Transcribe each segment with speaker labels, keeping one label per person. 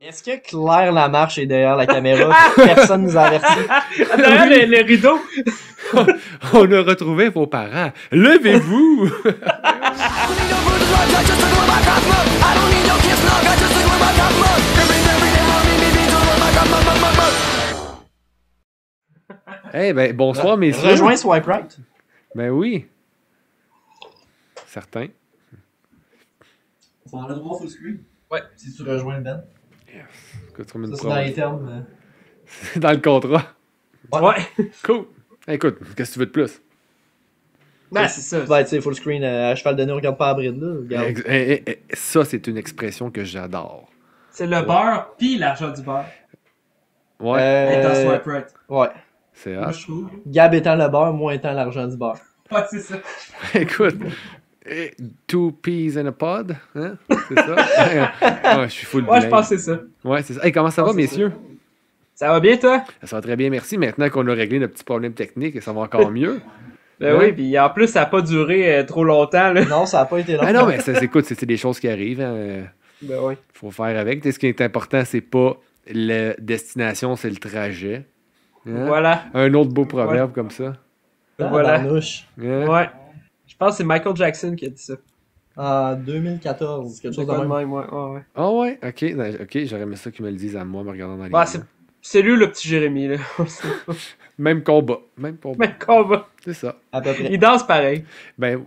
Speaker 1: Est-ce que Claire Lamarche est derrière la caméra? Personne nous a avertis.
Speaker 2: Derrière le rideau.
Speaker 3: On a retrouvé vos parents. Levez-vous! Eh ben, bonsoir, messieurs.
Speaker 1: Rejoins Swipe Right.
Speaker 3: Ben oui. Certain.
Speaker 1: On a le droit full screen. Ouais, si tu rejoins le Ben.
Speaker 3: Écoute, comme une
Speaker 1: Ça, c'est dans les termes.
Speaker 3: C'est dans le contrat.
Speaker 2: Ouais.
Speaker 3: Cool. Écoute, qu'est-ce que tu veux de plus?
Speaker 2: Ben, c'est ça.
Speaker 1: Ouais, tu sais, full screen à cheval de nez, on regarde pas la bride, là. Regarde.
Speaker 3: Ça, c'est une expression que j'adore.
Speaker 2: C'est le beurre pis l'argent du beurre.
Speaker 3: Ouais.
Speaker 2: Étant swipe right.
Speaker 1: Ouais.
Speaker 3: C'est
Speaker 2: Moi,
Speaker 3: hot.
Speaker 2: je trouve.
Speaker 1: Gab étant le beurre, moi étant l'argent du beurre.
Speaker 2: Ouais, c'est ça.
Speaker 3: Écoute, two peas in a pod, hein? C'est ça? Ouais, je suis full
Speaker 2: Ouais, je
Speaker 3: bilingue.
Speaker 2: pense que c'est ça.
Speaker 3: Ouais, c'est ça. Hey, comment ça va,
Speaker 2: c'est
Speaker 3: messieurs?
Speaker 2: Ça va bien, toi?
Speaker 3: Ça va très bien, merci. Maintenant qu'on a réglé notre petit problème technique, ça va encore mieux.
Speaker 2: Ben oui, pis en plus, ça a pas duré trop longtemps, là.
Speaker 1: Non, ça a pas été long.
Speaker 3: Ah non, mais écoute, c'est des choses qui arrivent. Hein.
Speaker 2: Ben oui.
Speaker 3: Faut faire avec. Tu sais, ce qui est important, c'est pas la destination, c'est le trajet. Hein?
Speaker 2: Voilà.
Speaker 3: Un autre beau proverbe comme ça.
Speaker 2: Voilà.
Speaker 1: Barnouche.
Speaker 3: Hein?
Speaker 2: Ouais. Je pense que c'est Michael Jackson qui a dit ça.
Speaker 1: En 2014, quelque chose de même.
Speaker 2: Ouais.
Speaker 3: Ah ouais, ok, j'aurais aimé ça qu'ils me le disent à moi, me regardant dans les
Speaker 2: Bah,
Speaker 3: yeux.
Speaker 2: c'est lui le petit Jérémy, là.
Speaker 3: Même combat. Même combat.
Speaker 2: Mais combat.
Speaker 3: C'est ça.
Speaker 1: À peu près.
Speaker 2: Il danse pareil.
Speaker 3: Ben.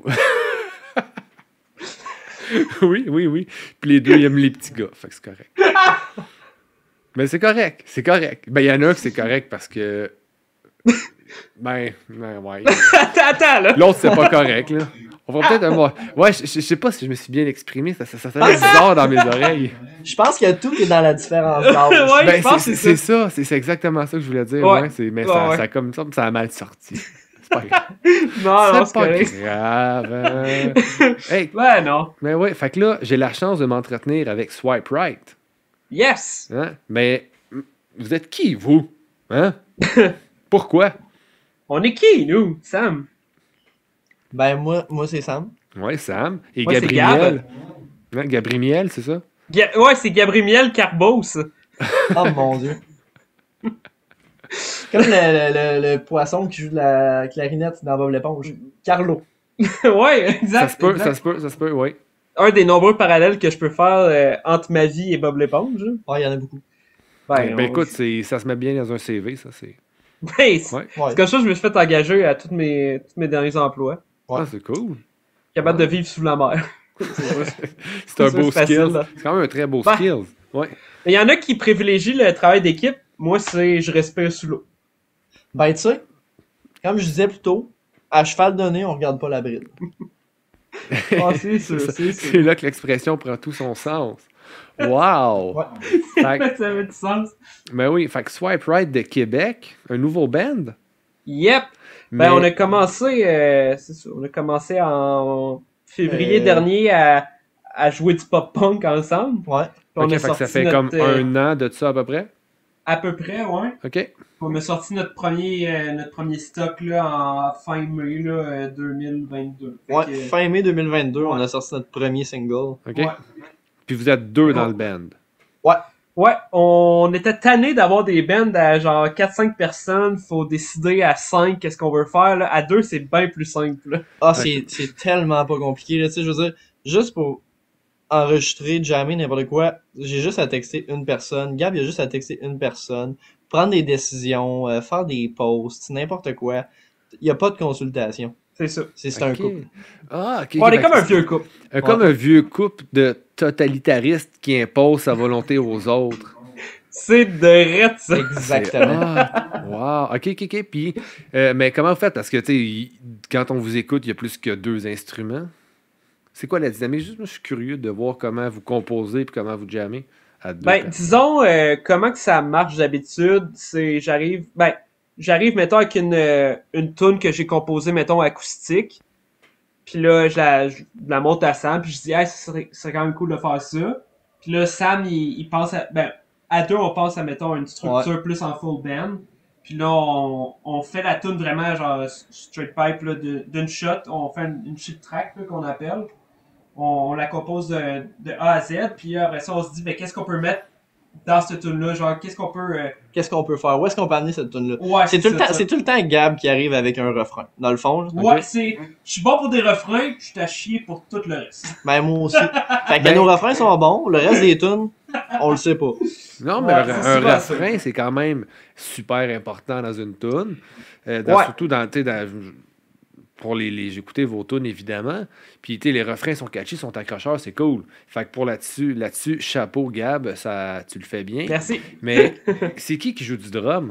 Speaker 3: oui. Puis les deux, ils aiment les petits gars. Fait que c'est correct. Mais c'est correct. Ben, il y en a un que c'est correct parce que. Ben ouais.
Speaker 2: Attends, là.
Speaker 3: L'autre, c'est pas correct, là. On va peut-être avoir. Ouais, je sais pas si je me suis bien exprimé. Ça sonnait bizarre dans mes oreilles.
Speaker 1: Je pense que tout est dans la différence d'âge.
Speaker 2: Ouais,
Speaker 3: Ben,
Speaker 2: je pense que
Speaker 3: c'est ça. C'est exactement ça que je voulais dire.
Speaker 2: Ouais.
Speaker 3: Ouais, mais
Speaker 2: Ouais.
Speaker 3: ça comme ça a mal sorti. C'est pas grave.
Speaker 2: Non,
Speaker 3: C'est
Speaker 2: c'est
Speaker 3: pas
Speaker 2: correct.
Speaker 3: grave. Hein. Hey,
Speaker 2: Ouais, non.
Speaker 3: mais ouais, fait que là, j'ai la chance de m'entretenir avec Swipe Right.
Speaker 2: Yes.
Speaker 3: Hein? Mais vous êtes qui, vous? Hein? Pourquoi?
Speaker 2: On est qui, nous, Sam?
Speaker 1: Ben, moi c'est Sam.
Speaker 3: Ouais, Sam. Et
Speaker 2: Ouais, c'est
Speaker 3: Gabriel. Hein, Gabriel, c'est ça?
Speaker 2: Ouais, c'est Gabriel Carbos.
Speaker 1: Oh mon dieu. Comme le poisson qui joue de la clarinette dans Bob l'éponge. Carlo.
Speaker 2: Ouais, exact.
Speaker 3: Ça se peut, oui.
Speaker 2: Un des nombreux parallèles que je peux faire entre ma vie et Bob l'éponge. Là.
Speaker 1: Ouais, il y en a beaucoup.
Speaker 3: Ben écoute, ça se met bien dans un CV, ça, c'est...
Speaker 2: Ouais, c'est
Speaker 3: Ouais.
Speaker 1: Ouais.
Speaker 2: comme ça que je me suis fait engager à tous mes derniers emplois.
Speaker 1: Ouais.
Speaker 3: Ah, c'est cool.
Speaker 2: Capable de vivre sous la mer.
Speaker 3: C'est un
Speaker 2: Ça,
Speaker 3: beau
Speaker 2: c'est facile,
Speaker 3: skill.
Speaker 2: là.
Speaker 3: C'est quand même un très beau
Speaker 2: Ben.
Speaker 3: skill. Ouais.
Speaker 2: Il y en a qui privilégient le travail d'équipe. Moi, c'est je respire sous l'eau.
Speaker 1: Ben, tu sais, comme je disais plus tôt, à cheval de nez, on regarde pas la bride.
Speaker 2: Ah, c'est sûr,
Speaker 3: ça.
Speaker 2: c'est
Speaker 3: C'est
Speaker 2: sûr.
Speaker 3: là que l'expression prend tout son sens. Wow!
Speaker 1: Ouais.
Speaker 3: Fait que-
Speaker 2: Ça fait du sens.
Speaker 3: ben oui, fait que Swipe Right de Québec, un nouveau band.
Speaker 2: Yep.
Speaker 3: Mais
Speaker 2: Ben, on a commencé, c'est ça, on a commencé en février
Speaker 1: Euh.
Speaker 2: dernier à jouer du pop-punk ensemble.
Speaker 1: Ouais.
Speaker 2: Puis on
Speaker 3: ok,
Speaker 2: a
Speaker 3: fait que ça
Speaker 2: sorti
Speaker 3: fait
Speaker 2: notre,
Speaker 3: comme un an de ça à peu près.
Speaker 2: à peu près, ouais.
Speaker 3: Ok.
Speaker 2: On a sorti notre premier stock là, en fin mai là, 2022. Fait
Speaker 1: Ouais,
Speaker 2: que,
Speaker 1: fin mai 2022, on
Speaker 2: ouais.
Speaker 1: a sorti notre premier single.
Speaker 3: Ok.
Speaker 2: Ouais.
Speaker 3: Puis vous êtes deux dans le band.
Speaker 2: Ouais, on était tanné d'avoir des bands à genre 4-5 personnes. Faut décider à 5 qu'est-ce qu'on veut faire. Là. À 2, c'est bien plus simple. Là.
Speaker 1: Ah, c'est tellement pas compliqué, là, tu sais, je veux dire, juste pour enregistrer, jammer, n'importe quoi, j'ai juste à texter une personne, Gab, il a juste à texter une personne, prendre des décisions, faire des posts, n'importe quoi. Il y a pas de consultation.
Speaker 2: C'est ça.
Speaker 1: C'est un
Speaker 3: Ok.
Speaker 1: couple.
Speaker 3: Ah, ok.
Speaker 2: On est
Speaker 3: Fait
Speaker 2: comme
Speaker 3: que
Speaker 2: un vieux couple.
Speaker 3: Comme un vieux couple de totalitaristes qui impose sa volonté aux autres.
Speaker 2: C'est de rette, ça.
Speaker 1: Exactement.
Speaker 3: Ah, wow. Ok. Puis, mais comment vous faites? Parce que, tu sais, quand on vous écoute, il y a plus que deux instruments. C'est quoi la dynamique? Juste, moi, je suis curieux de voir comment vous composez et comment vous jammez à deux.
Speaker 2: Ben, disons, comment que ça marche d'habitude, c'est, j'arrive, mettons, avec une tune que j'ai composée, mettons, acoustique. Puis là, je la monte à Sam, puis je dis, hey, ça serait quand même cool de faire ça. Puis là, Sam, il pense à deux, on pense à, mettons, une structure plus en full band. Puis là, on fait la tune vraiment, genre, straight pipe, là, d'une shot. On fait une shit track, là, qu'on appelle. On la compose de A à Z, puis après ça, on se dit, ben, qu'est-ce qu'on peut mettre dans cette tune-là? Genre, qu'est-ce qu'on peut...
Speaker 1: Qu'est-ce qu'on peut faire? Où est-ce qu'on peut amener cette tune-là?
Speaker 2: Ouais,
Speaker 1: C'est tout le temps,
Speaker 2: ça.
Speaker 1: c'est tout le temps Gab qui arrive avec un refrain, dans le fond. Là.
Speaker 2: Ouais,
Speaker 3: Ok.
Speaker 2: c'est... Je suis bon pour des refrains, je suis à chier pour tout le reste.
Speaker 1: Ben, moi aussi. Fait que nos refrains sont bons, le reste des tunes, on le sait pas.
Speaker 3: Non, mais
Speaker 2: Ouais,
Speaker 3: un
Speaker 2: c'est souvent ça.
Speaker 3: refrain, c'est quand même super important dans une tune.
Speaker 1: Ouais.
Speaker 3: Surtout pour j'ai écouté vos tunes, évidemment. Puis, les refrains sont catchy, sont accrocheurs, c'est cool. Fait que pour là-dessus, chapeau, Gab, tu le fais bien.
Speaker 2: Merci.
Speaker 3: Mais c'est qui joue du drum?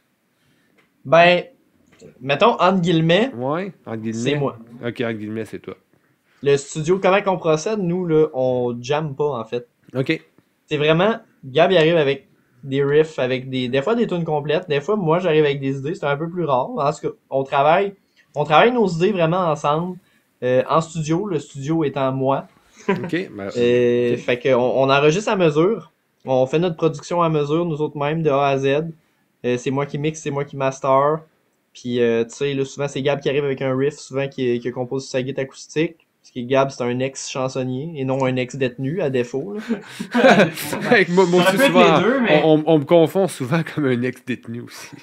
Speaker 1: Ben, mettons, entre guillemets,
Speaker 3: Ouais, entre guillemets.
Speaker 1: c'est moi.
Speaker 3: Ok, entre guillemets, c'est toi.
Speaker 1: Le studio, comment qu'on procède, nous, là, on jamme pas, en fait.
Speaker 3: Ok.
Speaker 1: C'est vraiment, Gab, il arrive avec des riffs, avec des fois des tunes complètes, des fois, moi, j'arrive avec des idées, c'est un peu plus rare. En tout cas, on travaille nos idées vraiment ensemble, en studio, le studio étant moi.
Speaker 3: Ok. Ben,
Speaker 1: Fait qu'on on enregistre à mesure, on fait notre production à mesure, nous autres mêmes, de A à Z. C'est moi qui mixe, c'est moi qui master. Puis, tu sais, là, souvent, c'est Gab qui arrive avec un riff, souvent qui compose sa guitare acoustique. Parce que Gab, c'est un ex-chansonnier et non un ex-détenu, à défaut. Là.
Speaker 3: Hey, moi
Speaker 2: Ça
Speaker 3: aussi,
Speaker 2: peut être
Speaker 3: souvent,
Speaker 2: les deux, mais-
Speaker 3: on me confond souvent comme un ex-détenu aussi.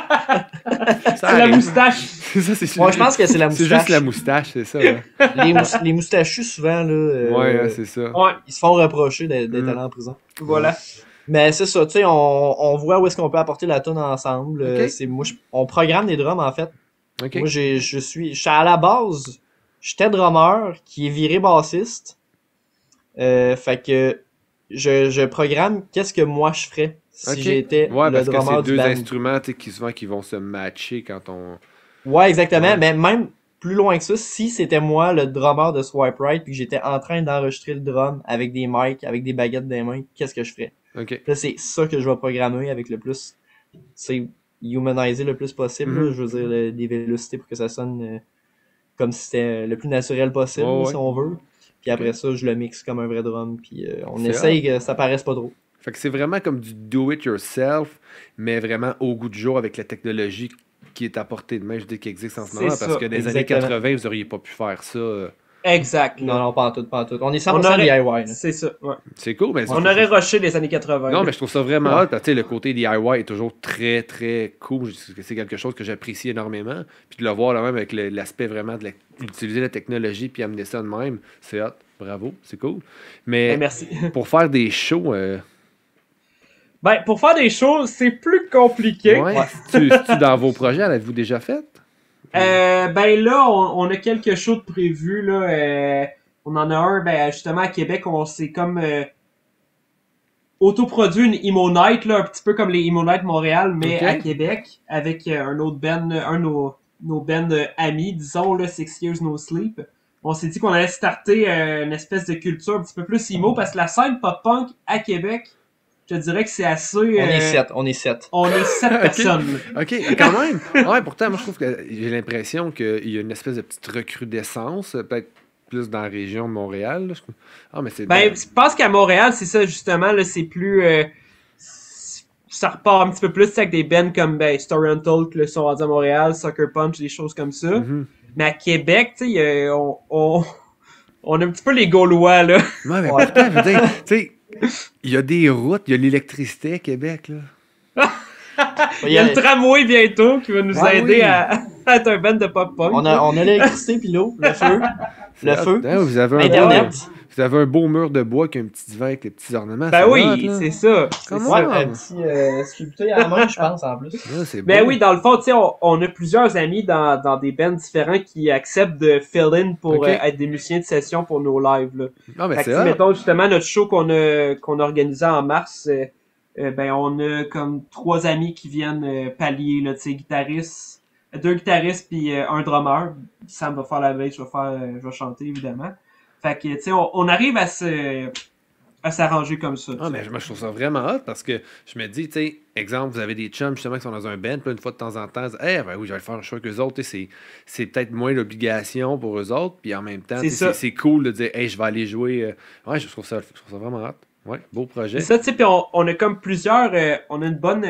Speaker 2: C'est la moustache.
Speaker 3: Ça, c'est
Speaker 1: Moi, je pense que c'est la
Speaker 3: C'est
Speaker 1: moustache.
Speaker 3: juste la moustache, c'est ça. Hein?
Speaker 1: Les moustachus, souvent, là,
Speaker 3: Ouais, c'est ça.
Speaker 2: Ouais,
Speaker 1: ils se font reprocher d'être allés en prison.
Speaker 2: voilà.
Speaker 1: Mais c'est ça, tu sais, on voit où est-ce qu'on peut apporter la tune ensemble.
Speaker 3: Ok.
Speaker 1: On programme des drums, en fait.
Speaker 3: Ok.
Speaker 1: Moi, je suis à la base, j'étais drummer qui est viré bassiste. Fait que je programme qu'est-ce que moi je ferais si
Speaker 3: Ok.
Speaker 1: j'étais
Speaker 3: Ouais,
Speaker 1: le
Speaker 3: parce que
Speaker 1: drummer
Speaker 3: c'est
Speaker 1: du
Speaker 3: deux
Speaker 1: band.
Speaker 3: instruments qui vont se matcher quand on.
Speaker 1: Ouais, exactement.
Speaker 3: Ouais.
Speaker 1: Mais même plus loin que ça, si c'était moi le drummer de Swipe Right puis que j'étais en train d'enregistrer le drum avec des mics, avec des baguettes dans les mains, qu'est-ce que je ferais?
Speaker 3: Ok.
Speaker 1: Là, c'est ça que je vais programmer avec le plus, c'est humaniser le plus possible,
Speaker 3: Mhm.
Speaker 1: là, je veux dire, des vélocités pour que ça sonne comme si c'était le plus naturel possible,
Speaker 3: Ouais,
Speaker 1: là,
Speaker 3: ouais.
Speaker 1: si on veut. Puis après
Speaker 3: Ok.
Speaker 1: ça, je le mixe comme un vrai drum, puis on
Speaker 3: C'est
Speaker 1: essaye que ça paraisse pas trop.
Speaker 3: Fait que c'est vraiment comme du do-it-yourself, mais vraiment au goût du jour avec la technologie qui est à portée de main, je dis, qui existe en ce
Speaker 2: C'est
Speaker 3: moment. Parce
Speaker 2: ça,
Speaker 3: que dans les
Speaker 1: exactement.
Speaker 3: années 80, vous auriez pas pu faire ça.
Speaker 2: Exact.
Speaker 1: Non, non, pas en tout, pas en tout. On est 100%
Speaker 2: On aurait-
Speaker 1: DIY, là.
Speaker 2: C'est ça, ouais.
Speaker 3: C'est cool, mais
Speaker 2: On aurait rushé les années 80.
Speaker 3: Non, mais je trouve ça vraiment
Speaker 1: Ouais.
Speaker 3: hot. parce que, tu sais, le côté DIY est toujours très, très cool. C'est quelque chose que j'apprécie énormément. Puis de le voir là même avec l'aspect vraiment d'utiliser la technologie puis amener ça de même, c'est hot. Bravo, c'est cool. Mais
Speaker 2: Merci.
Speaker 3: pour faire des shows,
Speaker 2: Ben, pour faire des choses, c'est plus compliqué.
Speaker 3: ouais, c'est-tu dans vos projets, l'avez-vous déjà fait?
Speaker 2: Ben là, on a quelque chose de prévu, là. On en a un, ben, justement, à Québec, on s'est comme autoproduit une Emo Night, là, un petit peu comme les Emo Night Montréal, mais
Speaker 3: Ok.
Speaker 2: à Québec, avec un autre band, un de nos bands amis, disons, là, 6 Years No Sleep. On s'est dit qu'on allait starter une espèce de culture un petit peu plus emo, parce que la scène pop-punk à Québec, je te dirais que c'est assez...
Speaker 1: On est 7, on est 7.
Speaker 2: On est 7
Speaker 3: Ok.
Speaker 2: personnes. là.
Speaker 3: OK, quand même. Ouais, pourtant, moi, je trouve que j'ai l'impression qu'il y a une espèce de petite recrudescence, peut-être plus dans la région de Montréal. Là. Ah, mais c'est
Speaker 2: Ben, je pense qu'à Montréal, c'est ça, justement, là, c'est plus... ça repart un petit peu plus tu sais, avec des bands comme ben, Story Untold qui là, sont rendus à Montréal, Sucker Punch, des choses comme ça.
Speaker 3: Mhm.
Speaker 2: Mais à Québec, tu sais, on a un petit peu les Gaulois, là.
Speaker 3: Ouais, mais
Speaker 1: Ouais.
Speaker 3: pourtant, je veux dire, tu sais, il y a des routes, il y a l'électricité à Québec, là.
Speaker 2: Il y a le tramway bientôt qui va nous
Speaker 3: Ouais,
Speaker 2: aider
Speaker 3: oui.
Speaker 2: à être un band de pop-punk.
Speaker 1: On a l'électricité puis l'eau, le feu, le feu,
Speaker 3: Ah, vous avez un
Speaker 1: Internet.
Speaker 3: Vous avez un beau mur de bois qui a un petit divan avec les petits ornements.
Speaker 2: Ben
Speaker 3: c'est
Speaker 2: oui,
Speaker 3: hot, là.
Speaker 2: c'est ça. c'est
Speaker 3: Comment?
Speaker 2: ça.
Speaker 1: Ouais, un petit sculpté à la main, je pense, en plus.
Speaker 3: Là, c'est
Speaker 2: Ben
Speaker 3: beau.
Speaker 2: oui, dans le fond, tu sais, on a plusieurs amis dans des bands différents qui acceptent de fill-in pour
Speaker 3: Ok.
Speaker 2: être des musiciens de session pour nos lives, là.
Speaker 3: Non, mais
Speaker 2: Fait que,
Speaker 3: c'est
Speaker 2: tu sais,
Speaker 3: hot.
Speaker 2: mettons, justement, notre show qu'on a organisé en mars, ben, on a comme 3 amis qui viennent pallier, là, tu sais, guitaristes, 2 guitaristes puis un drummer. Sam va faire la bass, je vais chanter, évidemment. Fait que, tu sais, on arrive à s'arranger comme ça.
Speaker 3: Ah,
Speaker 2: tu
Speaker 3: mais
Speaker 2: sais.
Speaker 3: moi, je trouve ça vraiment hot parce que je me dis, tu sais, exemple, vous avez des chums justement qui sont dans un band, puis une fois de temps en temps, eh ben oui, je vais faire un show avec eux autres, tu sais, c'est peut-être moins l'obligation pour eux autres, puis en même temps,
Speaker 2: C'est
Speaker 3: tu sais,
Speaker 2: ça.
Speaker 3: c'est cool de dire, hey, je vais aller jouer. Ouais, je trouve ça vraiment hot. Ouais, beau projet.
Speaker 2: C'est ça, tu sais, puis on a comme plusieurs, on a une bonne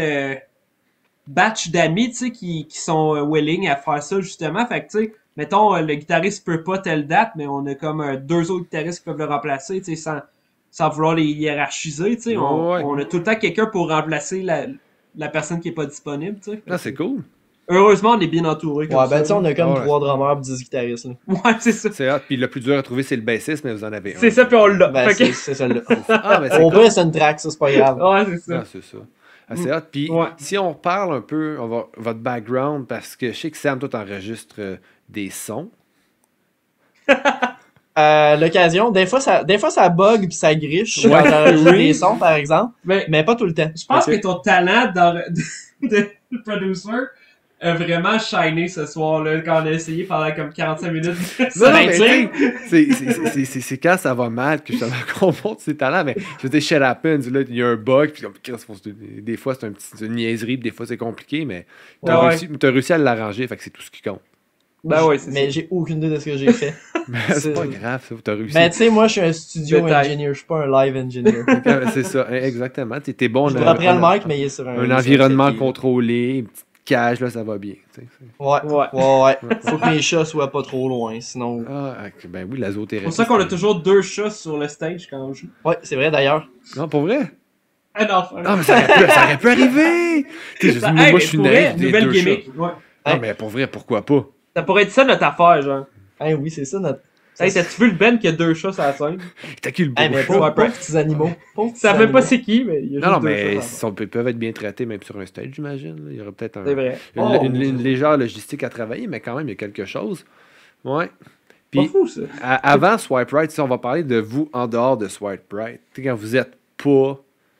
Speaker 2: batch d'amis, tu sais, qui sont willing à faire ça, justement. Fait que, tu sais, mettons, le guitariste peut pas telle date, mais on a comme 2 autres guitaristes qui peuvent le remplacer, tu sais, sans vouloir les hiérarchiser, tu sais.
Speaker 3: Ouais.
Speaker 2: On a tout le temps quelqu'un pour remplacer la personne qui est pas disponible, tu sais.
Speaker 3: Ah, c'est cool.
Speaker 2: Heureusement, on est bien entouré comme
Speaker 1: Ouais, ben
Speaker 2: ça.
Speaker 1: tu sais, on a comme
Speaker 3: Ouais.
Speaker 1: 3 drummers et 10 guitaristes. Là.
Speaker 2: Ouais, c'est ça.
Speaker 3: C'est hot. Puis le plus dur à trouver, c'est le bassiste, mais vous en avez un.
Speaker 2: C'est ça, puis on l'a.
Speaker 1: Ben,
Speaker 2: Fait que-
Speaker 1: c'est celle-là.
Speaker 3: Ah, ben c'est
Speaker 1: Au
Speaker 3: cool.
Speaker 1: pire, c'est une track, ça, c'est pas grave.
Speaker 2: Ouais, c'est ça.
Speaker 3: Ah, c'est ça. Ah, c'est hot. Puis
Speaker 2: Ouais.
Speaker 3: si on parle un peu votre background, parce que je sais que Sam, toi, t'enregistres des sons.
Speaker 1: L'occasion, des fois ça bug puis ça griche
Speaker 3: Ouais.
Speaker 1: quand j'enregistre
Speaker 3: Oui.
Speaker 1: des sons, par exemple,
Speaker 2: Mais
Speaker 1: mais pas tout le temps.
Speaker 2: je pense
Speaker 3: Ok.
Speaker 2: que ton talent de producer a vraiment shiné ce soir-là, quand on a essayé pendant comme 45 minutes.
Speaker 3: Non,
Speaker 1: Ben,
Speaker 3: mais
Speaker 1: tu sais,
Speaker 3: c'est quand ça va mal que je te confronte ses talents. Mais je veux dire, shit happens. Là, il y a un bug. Puis comme, des fois, c'est une niaiserie. Puis des fois, c'est compliqué. Mais
Speaker 2: Ah ouais.
Speaker 3: t'as réussi à l'arranger. Fait que c'est tout ce qui compte.
Speaker 2: Ben ouais, c'est
Speaker 1: mais
Speaker 2: ça.
Speaker 1: j'ai aucune idée de ce que j'ai fait.
Speaker 3: Mais c'est pas grave, ça. T'as réussi.
Speaker 1: Ben tu sais, moi je suis un studio
Speaker 2: Détail.
Speaker 1: engineer, je suis pas un live engineer.
Speaker 3: C'est ça, exactement. T'es bon.
Speaker 1: Je après le mic, mais il est sur
Speaker 3: un environnement
Speaker 1: contrôlé.
Speaker 3: contrôlé, une petite cage, là, ça va bien. Tu sais.
Speaker 1: Ouais,
Speaker 2: Ouais.
Speaker 1: ouais. Faut que mes chats soient pas trop loin, sinon.
Speaker 3: Ah, ok, ben oui, la
Speaker 2: C'est
Speaker 3: zoothérapie.
Speaker 2: pour ça qu'on a toujours 2 chats sur le stage quand on joue.
Speaker 1: Ouais, c'est vrai d'ailleurs.
Speaker 3: Non, pour vrai?
Speaker 2: Ah non,
Speaker 3: Ah, mais ça aurait pu arriver! Tu sais, moi, je suis naïf des
Speaker 2: nouvelle
Speaker 3: deux
Speaker 2: gimmick. Ouais.
Speaker 3: chats. Ah, mais pour vrai, pourquoi pas?
Speaker 2: Ça pourrait être ça notre affaire, genre.
Speaker 1: Hein, oui, c'est ça notre.
Speaker 2: Hey, t'as-tu vu le Ben qui a 2 chats sur la scène?
Speaker 3: T'as qui le beau
Speaker 1: Hey, mais
Speaker 3: chat?
Speaker 1: pauvres petits animaux. Pauvres petits
Speaker 2: Ça savait pas
Speaker 1: animaux.
Speaker 2: c'est qui, mais il y a juste
Speaker 3: Non, non,
Speaker 2: 2
Speaker 3: mais
Speaker 2: chats.
Speaker 3: ils peuvent être bien traités même sur un stage, j'imagine. Là. Il y aurait peut-être
Speaker 2: C'est vrai.
Speaker 3: une légère logistique à travailler, mais quand même, il y a quelque chose. Ouais.
Speaker 2: Pas
Speaker 3: Puis,
Speaker 2: fou, ça.
Speaker 3: avant Swipe Right, si on va parler de vous en dehors de Swipe Right. Tu sais, quand vous êtes pas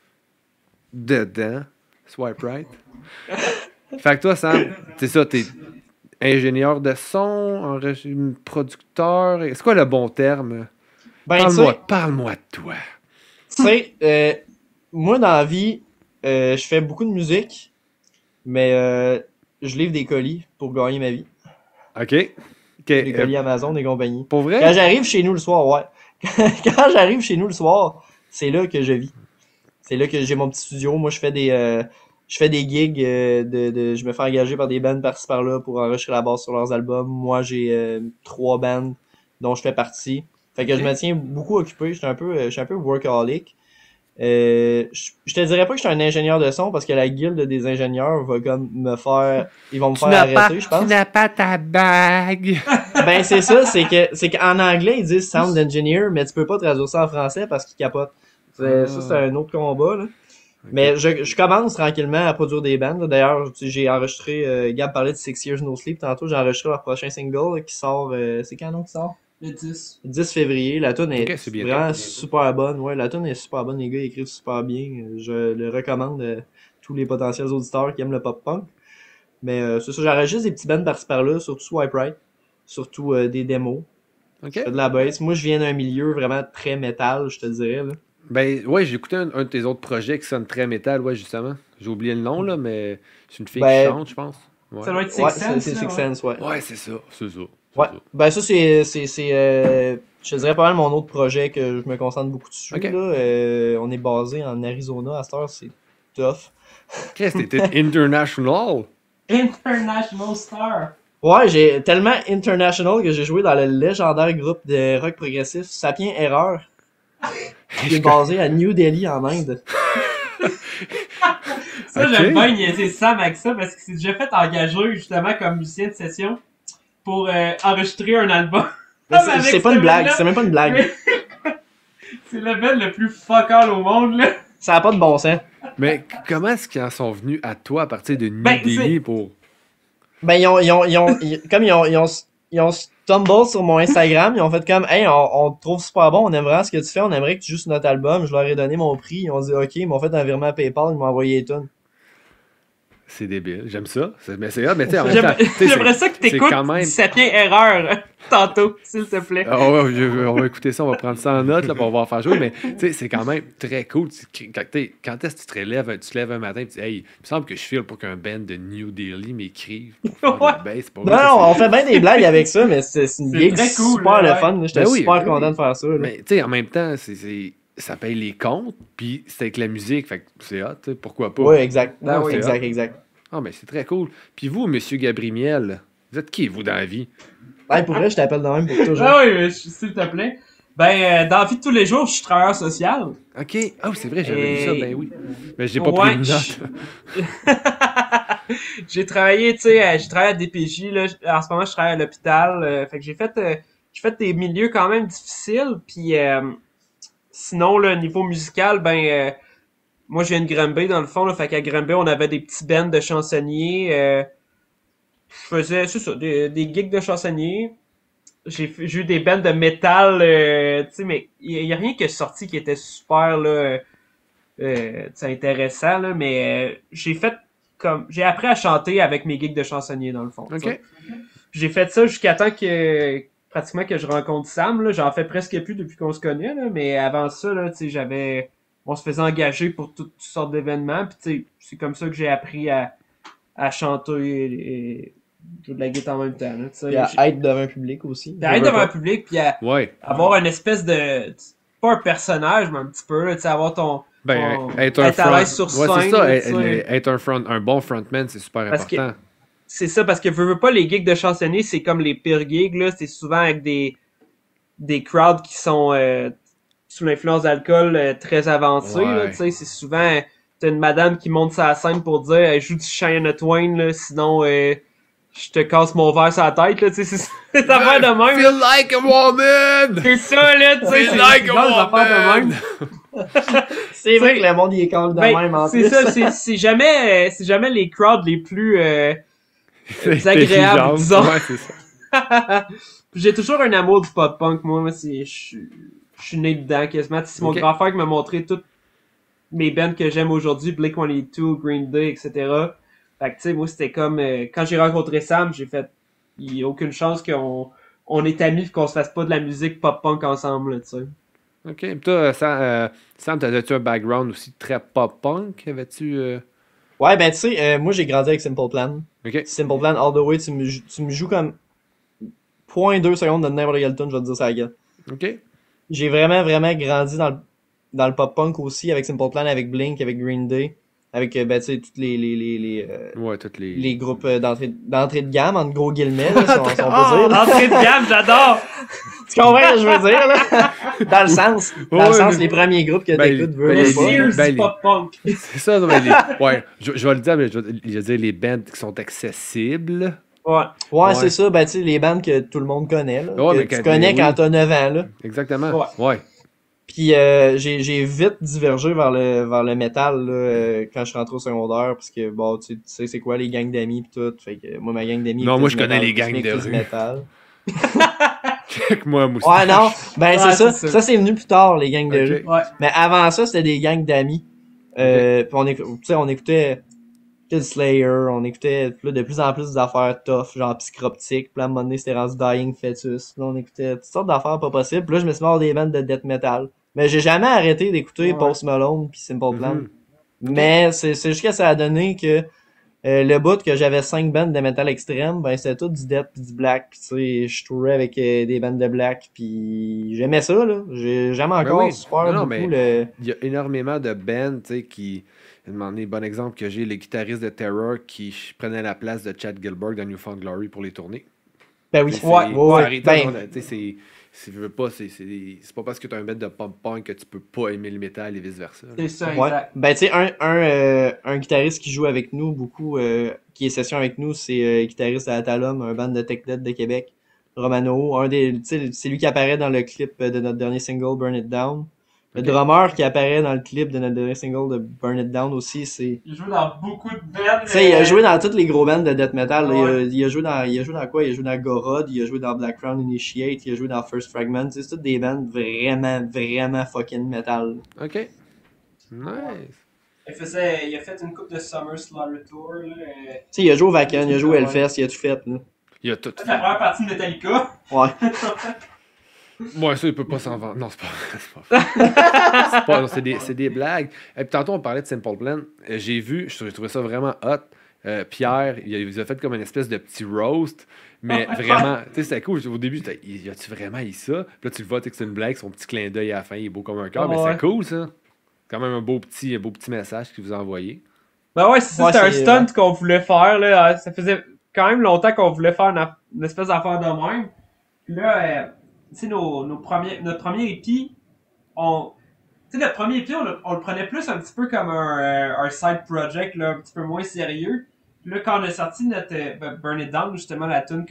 Speaker 3: dedans, Swipe Right. Fait que toi, Sam, c'est ça, t'es ingénieur de son, producteur. C'est quoi le bon terme?
Speaker 1: Ben, tu sais,
Speaker 3: Parle-moi de toi.
Speaker 1: tu sais, moi dans la vie, je fais beaucoup de musique, mais je livre des colis pour gagner ma vie.
Speaker 3: OK.
Speaker 1: Des colis Amazon et compagnie.
Speaker 3: Pour vrai?
Speaker 1: Quand j'arrive chez nous le soir, ouais. Quand j'arrive chez nous le soir, c'est là que je vis. C'est là que j'ai mon petit studio. Moi, je fais des gigs, je me fais engager par des bands par-ci par-là pour enregistrer la basse sur leurs albums. Moi, j'ai 3 bands dont je fais partie. Fait que je me tiens beaucoup occupé. Je suis un peu workaholic. Je te dirais pas que je suis un ingénieur de son parce que la guilde des ingénieurs va comme ils vont me faire arrêter, je pense.
Speaker 3: Tu n'as pas ta bague.
Speaker 1: Ben c'est ça, c'est qu'en anglais ils disent sound engineer, mais tu peux pas traduire ça en français parce qu'ils capotent. Ça c'est un autre combat là. Mais je commence tranquillement à produire des bands. Là. D'ailleurs, j'ai enregistré, Gab parlait de 6 Years No Sleep tantôt, j'ai enregistré leur prochain single là, qui sort, c'est quand non qui sort?
Speaker 2: Le 10.
Speaker 1: Le 10 février. La tune est
Speaker 3: Ok, c'est bientôt.
Speaker 1: vraiment super bonne. Ouais, la tune est super bonne, les gars ils écrivent super bien. Je le recommande à tous les potentiels auditeurs qui aiment le pop-punk. Mais c'est ça, j'enregistre des petits bands par-ci par-là, surtout Swipe Right, surtout des démos.
Speaker 3: OK.
Speaker 1: Je fais de la bass. Moi, je viens d'un milieu vraiment très métal, je te dirais. Là.
Speaker 3: Ben, ouais, j'ai écouté un de tes autres projets qui sonne très métal, ouais, justement. J'ai oublié le nom, là, mais c'est une fille
Speaker 1: Ben,
Speaker 3: qui chante, je pense. Ouais,
Speaker 2: Ça doit être Six
Speaker 1: Ouais,
Speaker 2: Sense.
Speaker 1: c'est
Speaker 2: là,
Speaker 1: Six
Speaker 2: ouais.
Speaker 1: Sense, ouais.
Speaker 3: ouais c'est ça. C'est ça.
Speaker 1: Ouais. Ben ça je te dirais pas mal mon autre projet que je me concentre beaucoup dessus.
Speaker 3: Ok.
Speaker 1: Là. On est basé en Arizona à cette heure, c'est tough.
Speaker 3: Qu'est-ce que t'étais international?
Speaker 2: International Star.
Speaker 1: Ouais, j'ai tellement international que j'ai joué dans le légendaire groupe de rock progressif Sapien Erreur, qui est basé à New Delhi en Inde.
Speaker 2: Ça,
Speaker 3: Ok.
Speaker 2: j'aime bien niaiser Sam avec ça parce qu'il s'est déjà fait engager justement comme musicien de session pour enregistrer un album.
Speaker 1: Mais
Speaker 2: Ah, mais avec
Speaker 1: c'est pas
Speaker 2: ce
Speaker 1: une blague,
Speaker 2: band-là,
Speaker 1: c'est même pas une blague.
Speaker 2: C'est le band le plus fuckall au monde, là.
Speaker 1: Ça a pas de bon sens.
Speaker 3: Mais comment est-ce qu'ils en sont venus à toi à partir de New
Speaker 2: Ben,
Speaker 3: Delhi pour...
Speaker 1: Ben, ils ont stumble sur mon Instagram, ils ont fait comme, hey, on te trouve super bon, on aime vraiment ce que tu fais, on aimerait que tu joues sur notre album. Je leur ai donné mon prix, ils ont dit ok, ils m'ont fait un virement PayPal, ils m'ont envoyé les tunes.
Speaker 3: C'est débile, j'aime ça. Mais c'est mais tu sais, en même temps, tu sais,
Speaker 2: J'aimerais ça que
Speaker 3: c'est
Speaker 2: t'écoutes
Speaker 3: quand même-
Speaker 2: Sapien Erreur tantôt, s'il te plaît.
Speaker 3: Ah ouais, on va écouter ça, on va prendre ça en note, là, pour voir faire jouer, mais tu sais, c'est quand même très cool. Quand est-ce que tu te lèves un matin et tu dis, hey, il me semble que je file pour qu'un band de New Delhi m'écrive pour faire de la bass. Pour
Speaker 1: Non,
Speaker 3: moi, ça,
Speaker 1: non, on fait bien des blagues avec ça, mais c'est une
Speaker 2: C'est
Speaker 1: gig
Speaker 2: très cool,
Speaker 1: super
Speaker 2: là,
Speaker 1: le
Speaker 2: ouais.
Speaker 1: fun, là. J'étais
Speaker 3: Ben oui,
Speaker 1: super
Speaker 3: ben
Speaker 1: content
Speaker 3: oui.
Speaker 1: de faire ça. Là.
Speaker 3: Mais tu sais, en même temps, ça paye les comptes, puis c'est avec la musique, fait que c'est hot, tu sais, pourquoi pas?
Speaker 1: Ouais, exact.
Speaker 3: Ah,
Speaker 1: Non,
Speaker 3: c'est
Speaker 1: exact.
Speaker 3: Ah, mais c'est très cool. Puis vous, monsieur Gabriel, vous êtes qui, vous, dans la vie?
Speaker 1: Hey, pour vrai, je t'appelle de même pour toujours.
Speaker 2: Ah oui, s'il te plaît. Dans la vie de tous les jours, je suis travailleur social.
Speaker 3: OK. Ah, c'est vrai, j'avais vu ça, ben oui. Mais j'ai pas
Speaker 2: Ouais,
Speaker 3: pris de note.
Speaker 2: j'ai travaillé, tu sais, j'ai travaillé à DPJ, là. En ce moment, je travaille à l'hôpital. Fait que j'ai fait des milieux quand même difficiles. Puis sinon, le niveau musical, moi, je viens de Granby, dans le fond, là. Fait qu'à Granby, on avait des petits bands de chansonniers. Je faisais, c'est ça, des gigs de chansonniers. J'ai eu des bands de métal, tu sais, mais il y a rien qui est sorti qui était super, là, intéressant, là, mais j'ai appris à chanter avec mes gigs de chansonniers, dans le fond.
Speaker 3: OK.
Speaker 2: T'sais. J'ai fait ça jusqu'à temps pratiquement que je rencontre Sam, là. J'en fais presque plus depuis qu'on se connaît, là, mais avant ça, là, tu sais, on se faisait engager pour toutes sortes d'événements, puis tu sais, c'est comme ça que j'ai appris à chanter et jouer de la guitare en même temps, là, tu sais.
Speaker 1: Puis à être devant un public aussi.
Speaker 2: Puis à être devant un public, puis à
Speaker 3: Ouais.
Speaker 2: avoir une espèce de, pas un personnage, mais un petit peu, là, tu sais, avoir
Speaker 3: Être un
Speaker 2: à l'aise sur
Speaker 3: Ouais,
Speaker 2: scène.
Speaker 3: c'est ça.
Speaker 2: là, tu sais.
Speaker 3: Être un bon frontman, c'est super
Speaker 2: Parce que-
Speaker 3: important.
Speaker 2: C'est ça, parce que veux pas, les gigs de chansonniers, c'est comme les pires gigs, là. C'est souvent avec des crowds qui sont sous l'influence d'alcool très avancés,
Speaker 3: Ouais.
Speaker 2: là, tu sais. C'est souvent, t'as une madame qui monte sur la scène pour dire, joue du Shania Twain, là, sinon, je te casse mon verre sur la tête, là, tu sais. C'est affaire de même, là.
Speaker 3: Feel like a woman!
Speaker 2: C'est ça, là, tu sais.
Speaker 3: Feel
Speaker 2: C'est
Speaker 3: like
Speaker 2: genre des
Speaker 3: a
Speaker 2: affaires de même.
Speaker 3: woman!
Speaker 1: C'est vrai que le monde, il est calme de même, en
Speaker 2: c'est
Speaker 1: plus.
Speaker 2: ça, c'est jamais les crowds les plus agréables, disons.
Speaker 3: Ouais, c'est ça.
Speaker 2: J'ai toujours un amour du pop-punk, moi, je suis né dedans, quasiment. C'est mon
Speaker 3: Ok.
Speaker 2: grand frère qui m'a montré toutes mes bands que j'aime aujourd'hui, Blink-182, Green Day, etc. Fait que, tu sais, moi, c'était comme, quand j'ai rencontré Sam, j'ai fait, il n'y a aucune chance qu'on est amis et qu'on se fasse pas de la musique pop-punk ensemble, là, tu sais.
Speaker 3: OK. Puis toi, Sam, t'avais-tu un background aussi très pop-punk? Avais-tu...
Speaker 1: Ouais, ben tu sais, moi j'ai grandi avec Simple Plan.
Speaker 3: OK.
Speaker 1: Simple Plan all the way, tu me joues comme 0.2 secondes de n'importe quel tune, je vais te dire ça à la gueule.
Speaker 3: OK.
Speaker 1: J'ai vraiment, vraiment grandi dans le pop-punk aussi, avec Simple Plan, avec Blink, avec Green Day, avec, ben tu sais, tous
Speaker 3: Ouais, toutes les...
Speaker 1: les groupes d'entrée de gamme, entre gros guillemets, là, si on peut dire. là.
Speaker 2: Entrée de gamme, j'adore!
Speaker 1: Tu comprends ce que je veux dire, là? Dans le sens,
Speaker 3: Ouais, mais-
Speaker 1: les premiers groupes que
Speaker 3: Ben,
Speaker 1: t'écoutes,
Speaker 3: ben,
Speaker 1: veux
Speaker 2: Le
Speaker 3: les-
Speaker 1: pas.
Speaker 2: Sears
Speaker 3: ben,
Speaker 2: du
Speaker 3: les-
Speaker 2: pop-punk.
Speaker 3: C'est ça, non, mais ouais, je vais le dire, mais je vais dire les bands qui sont accessibles.
Speaker 2: Ouais.
Speaker 1: Ouais, c'est ça, ben tu sais, les bandes que tout le monde connaît, là,
Speaker 3: Ouais,
Speaker 1: que
Speaker 3: mais
Speaker 1: tu
Speaker 3: quand-
Speaker 1: connais
Speaker 3: oui.
Speaker 1: quand t'as 9 ans, là.
Speaker 3: Exactement.
Speaker 2: Ouais.
Speaker 3: Ouais.
Speaker 1: Puis j'ai vite divergé vers le métal là, quand je suis rentré au secondaire parce que bon tu sais c'est quoi les gangs d'amis pis tout, fait que moi ma gang d'amis
Speaker 3: Non,
Speaker 1: écoutait
Speaker 3: moi,
Speaker 1: du
Speaker 3: je connais
Speaker 1: métal,
Speaker 3: les gangs
Speaker 1: plus
Speaker 3: de
Speaker 1: que du
Speaker 3: rue.
Speaker 1: métal.
Speaker 3: Check-moi, moustache.
Speaker 1: Ouais non, ben
Speaker 2: Ouais,
Speaker 1: c'est ça,
Speaker 2: c'est ça.
Speaker 1: ça c'est venu plus tard les gangs de
Speaker 3: Ok.
Speaker 1: rue.
Speaker 2: Ouais.
Speaker 1: Mais avant ça c'était des gangs d'amis. Puis on écoutait Kid Slayer, on écoutait là, de plus en plus des affaires tough, genre Psychroptic, puis là, à un moment donné, c'était rendu Dying Fetus, puis là, on écoutait toutes sortes d'affaires pas possibles, puis là, je me suis mis à avoir des bandes de death metal. Mais j'ai jamais arrêté d'écouter
Speaker 2: Ouais.
Speaker 1: Post Malone puis Simple Plan.
Speaker 3: Mhm.
Speaker 1: Mais c'est jusqu'à ça a donné que le bout que j'avais 5 bandes de metal extrême, ben c'était tout du death puis du black, puis tu sais, je tourais avec des bandes de black, puis j'aimais ça, là. J'aime encore
Speaker 3: oui.
Speaker 1: super
Speaker 3: Non,
Speaker 1: beaucoup
Speaker 3: mais-
Speaker 1: le...
Speaker 3: Il y a énormément de bands, tu sais, qui... Bon exemple que j'ai, les guitaristes de Terror qui prenaient la place de Chad Gilbert dans New Found Glory pour les tournées.
Speaker 1: Ben oui,
Speaker 3: Tu sais,
Speaker 1: ouais,
Speaker 3: c'est-
Speaker 1: ouais,
Speaker 3: ça
Speaker 1: ouais.
Speaker 3: arrive,
Speaker 1: Ben,
Speaker 3: tu sais, c'est pas parce que tu as un bête de pop-punk que tu peux pas aimer le métal et vice-versa.
Speaker 2: C'est ça,
Speaker 1: ouais.
Speaker 2: exact.
Speaker 1: Ben, tu sais, un guitariste qui joue avec nous beaucoup, qui est session avec nous, c'est le guitariste à Atalum, un band de tech death de Québec, Romano. Tu sais, c'est lui qui apparaît dans le clip de notre dernier single, Burn It Down. Le
Speaker 3: Ok.
Speaker 1: drummer qui apparaît dans le clip de notre dernier single de Burn It Down aussi, c'est...
Speaker 2: Il joue dans beaucoup de bands.
Speaker 1: Tu sais, il a joué dans toutes les gros bands de death metal. là.
Speaker 2: Ouais.
Speaker 1: Il a joué dans quoi? Il a joué dans Gorod, il a joué dans Black Crown Initiate, il a joué dans First Fragment. C'est toutes des bands vraiment, vraiment fucking metal.
Speaker 3: OK. Nice.
Speaker 2: Il a fait une coupe de Summer Slaughter Tour. Là,
Speaker 1: Tu sais, il a joué au Vacan, il a joué au Hellfest, il a tout fait. Là.
Speaker 3: Il y a tout.
Speaker 2: la première partie de Metallica.
Speaker 1: Ouais.
Speaker 3: Moi, ça, il peut pas s'en vendre. Non, c'est pas vrai. C'est pas non, c'est des blagues. Et puis tantôt, on parlait de Simple Plan. J'ai vu, j'ai trouvé ça vraiment hot. Pierre, il a fait comme une espèce de petit roast, mais vraiment, tu sais, c'était cool. Au début, j'étais, y a-tu vraiment eu ça? Puis là, tu le vois, tu sais que c'est une blague, son petit clin d'œil à la fin, il est beau comme un cœur, mais
Speaker 2: Ouais.
Speaker 3: c'est cool, ça. Quand même un beau petit message qu'il vous a envoyé.
Speaker 2: Ben ouais, c'est ça,
Speaker 1: Ouais,
Speaker 2: c'était un
Speaker 1: c'est-
Speaker 2: stunt qu'on voulait faire. Là. Ça faisait quand même longtemps qu'on voulait faire une espèce d'affaire de même. Puis là, sais, notre premier épi, tu sais, notre premier épi, on le prenait plus un petit peu comme un side project, là, un petit peu moins sérieux. Puis là, quand on a sorti notre Burn It Down, justement, la tune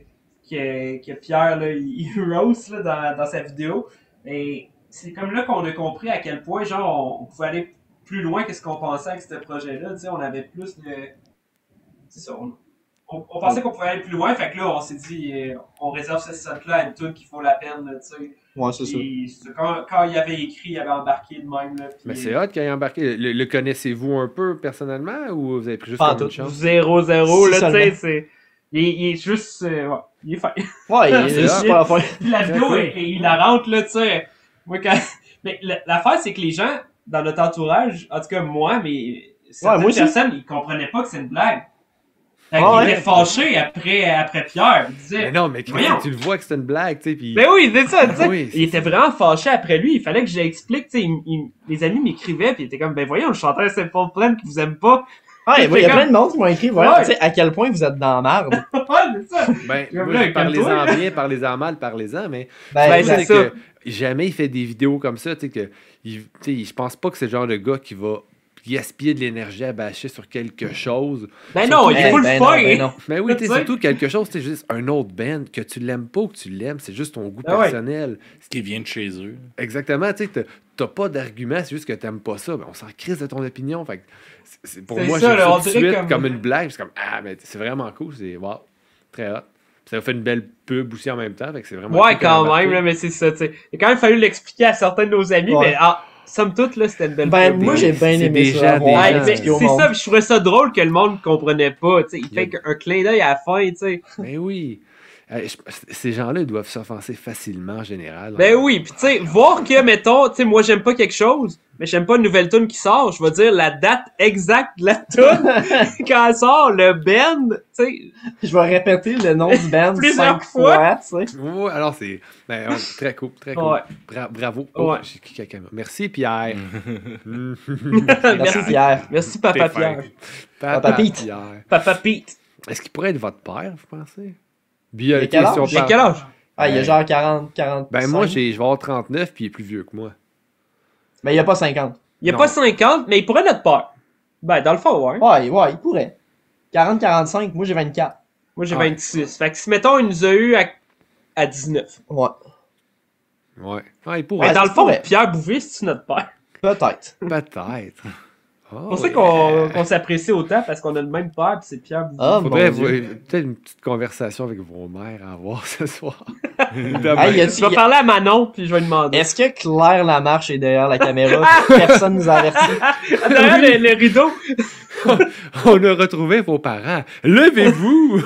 Speaker 2: que Pierre, là, il roast, là, dans sa vidéo, et c'est comme là qu'on a compris à quel point, genre, on pouvait aller plus loin que ce qu'on pensait avec ce projet-là, tu sais, on avait plus de... C'est ça, on pensait qu'on pouvait aller plus loin, fait que là, on s'est dit, on réserve cette shot-là à une tune qui vaut la peine, tu sais.
Speaker 1: Ouais, c'est ça.
Speaker 2: Puis, quand il avait écrit, il avait embarqué de même, là. Puis,
Speaker 3: Mais c'est hot qu'il ait embarqué. Le connaissez-vous un peu personnellement ou vous avez pris juste
Speaker 1: Pas
Speaker 3: comme une
Speaker 1: tout.
Speaker 3: chance?
Speaker 2: 0-0,
Speaker 1: Si
Speaker 2: là, tu sais,
Speaker 1: seulement.
Speaker 2: c'est... Il est juste... ouais, il est fin.
Speaker 1: Ouais, il
Speaker 3: C'est
Speaker 1: est
Speaker 3: ça.
Speaker 1: super fin.
Speaker 2: Puis la vidéo
Speaker 3: cool.
Speaker 2: est hilarante, là, tu sais. Moi, quand... Mais l'affaire, c'est que les gens, dans notre entourage, en tout cas moi, mais certaines
Speaker 1: moi aussi.
Speaker 2: personnes, ils comprenaient pas que c'est une blague. Fait
Speaker 1: Ouais,
Speaker 2: qu'ils
Speaker 1: ouais.
Speaker 2: étaient fâchés après Pierre. Ils
Speaker 3: Mais
Speaker 2: disaient...
Speaker 3: non, mais
Speaker 2: Voyons.
Speaker 3: tu le vois que c'est une blague, tu sais, puis...
Speaker 2: Ben oui, c'est ça, tu sais.
Speaker 3: Oui,
Speaker 2: Il était vraiment fâché après lui. Il fallait que j'explique, tu sais. Les amis m'écrivaient, puis ils étaient comme, ben voyons, le chanteur Simple Plan qui vous aime pas.
Speaker 1: Ouais, il y a
Speaker 2: comme-
Speaker 1: plein de monde qui m'ont écrit, voilà,
Speaker 2: Ouais.
Speaker 1: tu sais, à quel point vous êtes dans la merde.
Speaker 2: Ouais, c'est ça.
Speaker 3: Ben,
Speaker 2: Comme
Speaker 3: moi,
Speaker 2: là,
Speaker 3: parlez-en
Speaker 2: calme-toi.
Speaker 3: bien, parlez-en mal, parlez-en, mais...
Speaker 2: Ben,
Speaker 3: c'est
Speaker 2: c'est ça.
Speaker 3: que jamais il fait des vidéos comme ça, tu sais, que... Tu sais, je pense pas que c'est le genre de gars qui va gaspiller de l'énergie à bâcher sur quelque chose.
Speaker 2: Ben non, il est
Speaker 1: Ben,
Speaker 2: full
Speaker 1: ben
Speaker 2: fin.
Speaker 1: non, ben non.
Speaker 3: Mais oui, tu sais,
Speaker 2: Tu sais.
Speaker 3: surtout quelque chose, c'est juste un autre band, que tu l'aimes pas ou que tu l'aimes, c'est juste ton goût
Speaker 2: Ah ouais.
Speaker 3: personnel.
Speaker 4: Ce qui vient de chez eux.
Speaker 3: Exactement, tu sais, t'as pas d'argument, c'est juste que t'aimes pas ça. Ben, on s'en crise de ton opinion. Fait que pour
Speaker 2: C'est
Speaker 3: moi,
Speaker 2: ça,
Speaker 3: j'ai
Speaker 2: là,
Speaker 3: ça
Speaker 2: on
Speaker 3: tout de
Speaker 2: dirait
Speaker 3: suite
Speaker 2: comme-
Speaker 3: comme une blague. C'est comme, ah, mais c'est vraiment cool, c'est wow, très hot. Puis ça fait une belle pub aussi en même temps, fait que c'est vraiment
Speaker 2: Ouais,
Speaker 3: cool qu'elle
Speaker 2: quand
Speaker 3: a embarqué.
Speaker 2: même, là, mais c'est ça, tu sais. Il a quand même fallu l'expliquer à certains de nos amis,
Speaker 1: Ouais.
Speaker 2: mais somme toute, là, c'était une belle
Speaker 1: Ben,
Speaker 2: pub.
Speaker 1: moi, j'ai bien
Speaker 3: C'est
Speaker 1: aimé
Speaker 3: déjà
Speaker 1: ça. avoir
Speaker 3: des
Speaker 2: Ouais,
Speaker 3: gens,
Speaker 2: c'est
Speaker 1: expliqué au
Speaker 2: c'est
Speaker 1: monde.
Speaker 2: ça, puis je trouvais ça drôle que le monde comprenait pas, tu sais. Il fait un clin d'œil à la fin, tu sais.
Speaker 3: Ben oui. Ces gens-là, ils doivent s'offenser facilement en général.
Speaker 2: Ben oui, puis tu sais, voir que, mettons, tu sais, moi j'aime pas quelque chose, mais j'aime pas une nouvelle tune qui sort, je vais dire la date exacte de la tune quand elle sort, le band, tu sais.
Speaker 1: Je vais répéter le nom du band
Speaker 2: Plusieurs
Speaker 1: 5 fois, tu sais.
Speaker 3: Ouais, alors c'est ben, ouais, très cool, très cool.
Speaker 2: Ouais.
Speaker 3: Bravo. Oh,
Speaker 2: Ouais.
Speaker 3: j'ai cliqué la caméra. Merci Pierre.
Speaker 1: Merci Pierre.
Speaker 2: Merci Papa
Speaker 3: T'es
Speaker 2: Pierre.
Speaker 3: fin.
Speaker 1: Papa Pete.
Speaker 3: Pierre.
Speaker 2: Papa Pete.
Speaker 3: Est-ce qu'il pourrait être votre père, vous pensez?
Speaker 1: Il a quel âge?
Speaker 3: si on
Speaker 2: J'ai
Speaker 3: parle-
Speaker 2: quel âge?
Speaker 1: Ah, il y a genre 40.
Speaker 3: Ben moi, je vais avoir 39 puis il est plus vieux que moi.
Speaker 1: Mais il y a pas 50.
Speaker 2: Il y a
Speaker 3: Non.
Speaker 2: pas 50, mais il pourrait notre père. Ben, dans le fond, ouais.
Speaker 1: Ouais, il pourrait. 40-45, moi j'ai 24.
Speaker 2: Moi j'ai
Speaker 3: Ouais.
Speaker 2: 26. Fait que si, mettons, il nous a eu à 19.
Speaker 1: Ouais,
Speaker 3: Ouais. Ah, il pourrait.
Speaker 2: Mais dans le
Speaker 1: ça
Speaker 2: fond,
Speaker 1: pourrait.
Speaker 2: Pierre Bouvier, c'est-tu notre père?
Speaker 1: peut-être.
Speaker 3: Peut-être. Oh,
Speaker 2: C'est pour ça
Speaker 3: yeah.
Speaker 2: qu'on s'apprécie autant, parce qu'on a le même père, pis c'est Pierre Bouvier.
Speaker 1: Ah,
Speaker 3: Faudrait
Speaker 1: mon Dieu.
Speaker 3: peut-être une petite conversation avec vos mères à avoir ce soir.
Speaker 1: Ah, y a-
Speaker 2: Je vais parler à Manon, puis je vais lui demander.
Speaker 1: Est-ce que Claire Lamarche est derrière la caméra? Personne nous a avertis.
Speaker 2: Derrière le rideau.
Speaker 3: On a retrouvé vos parents. Levez-vous!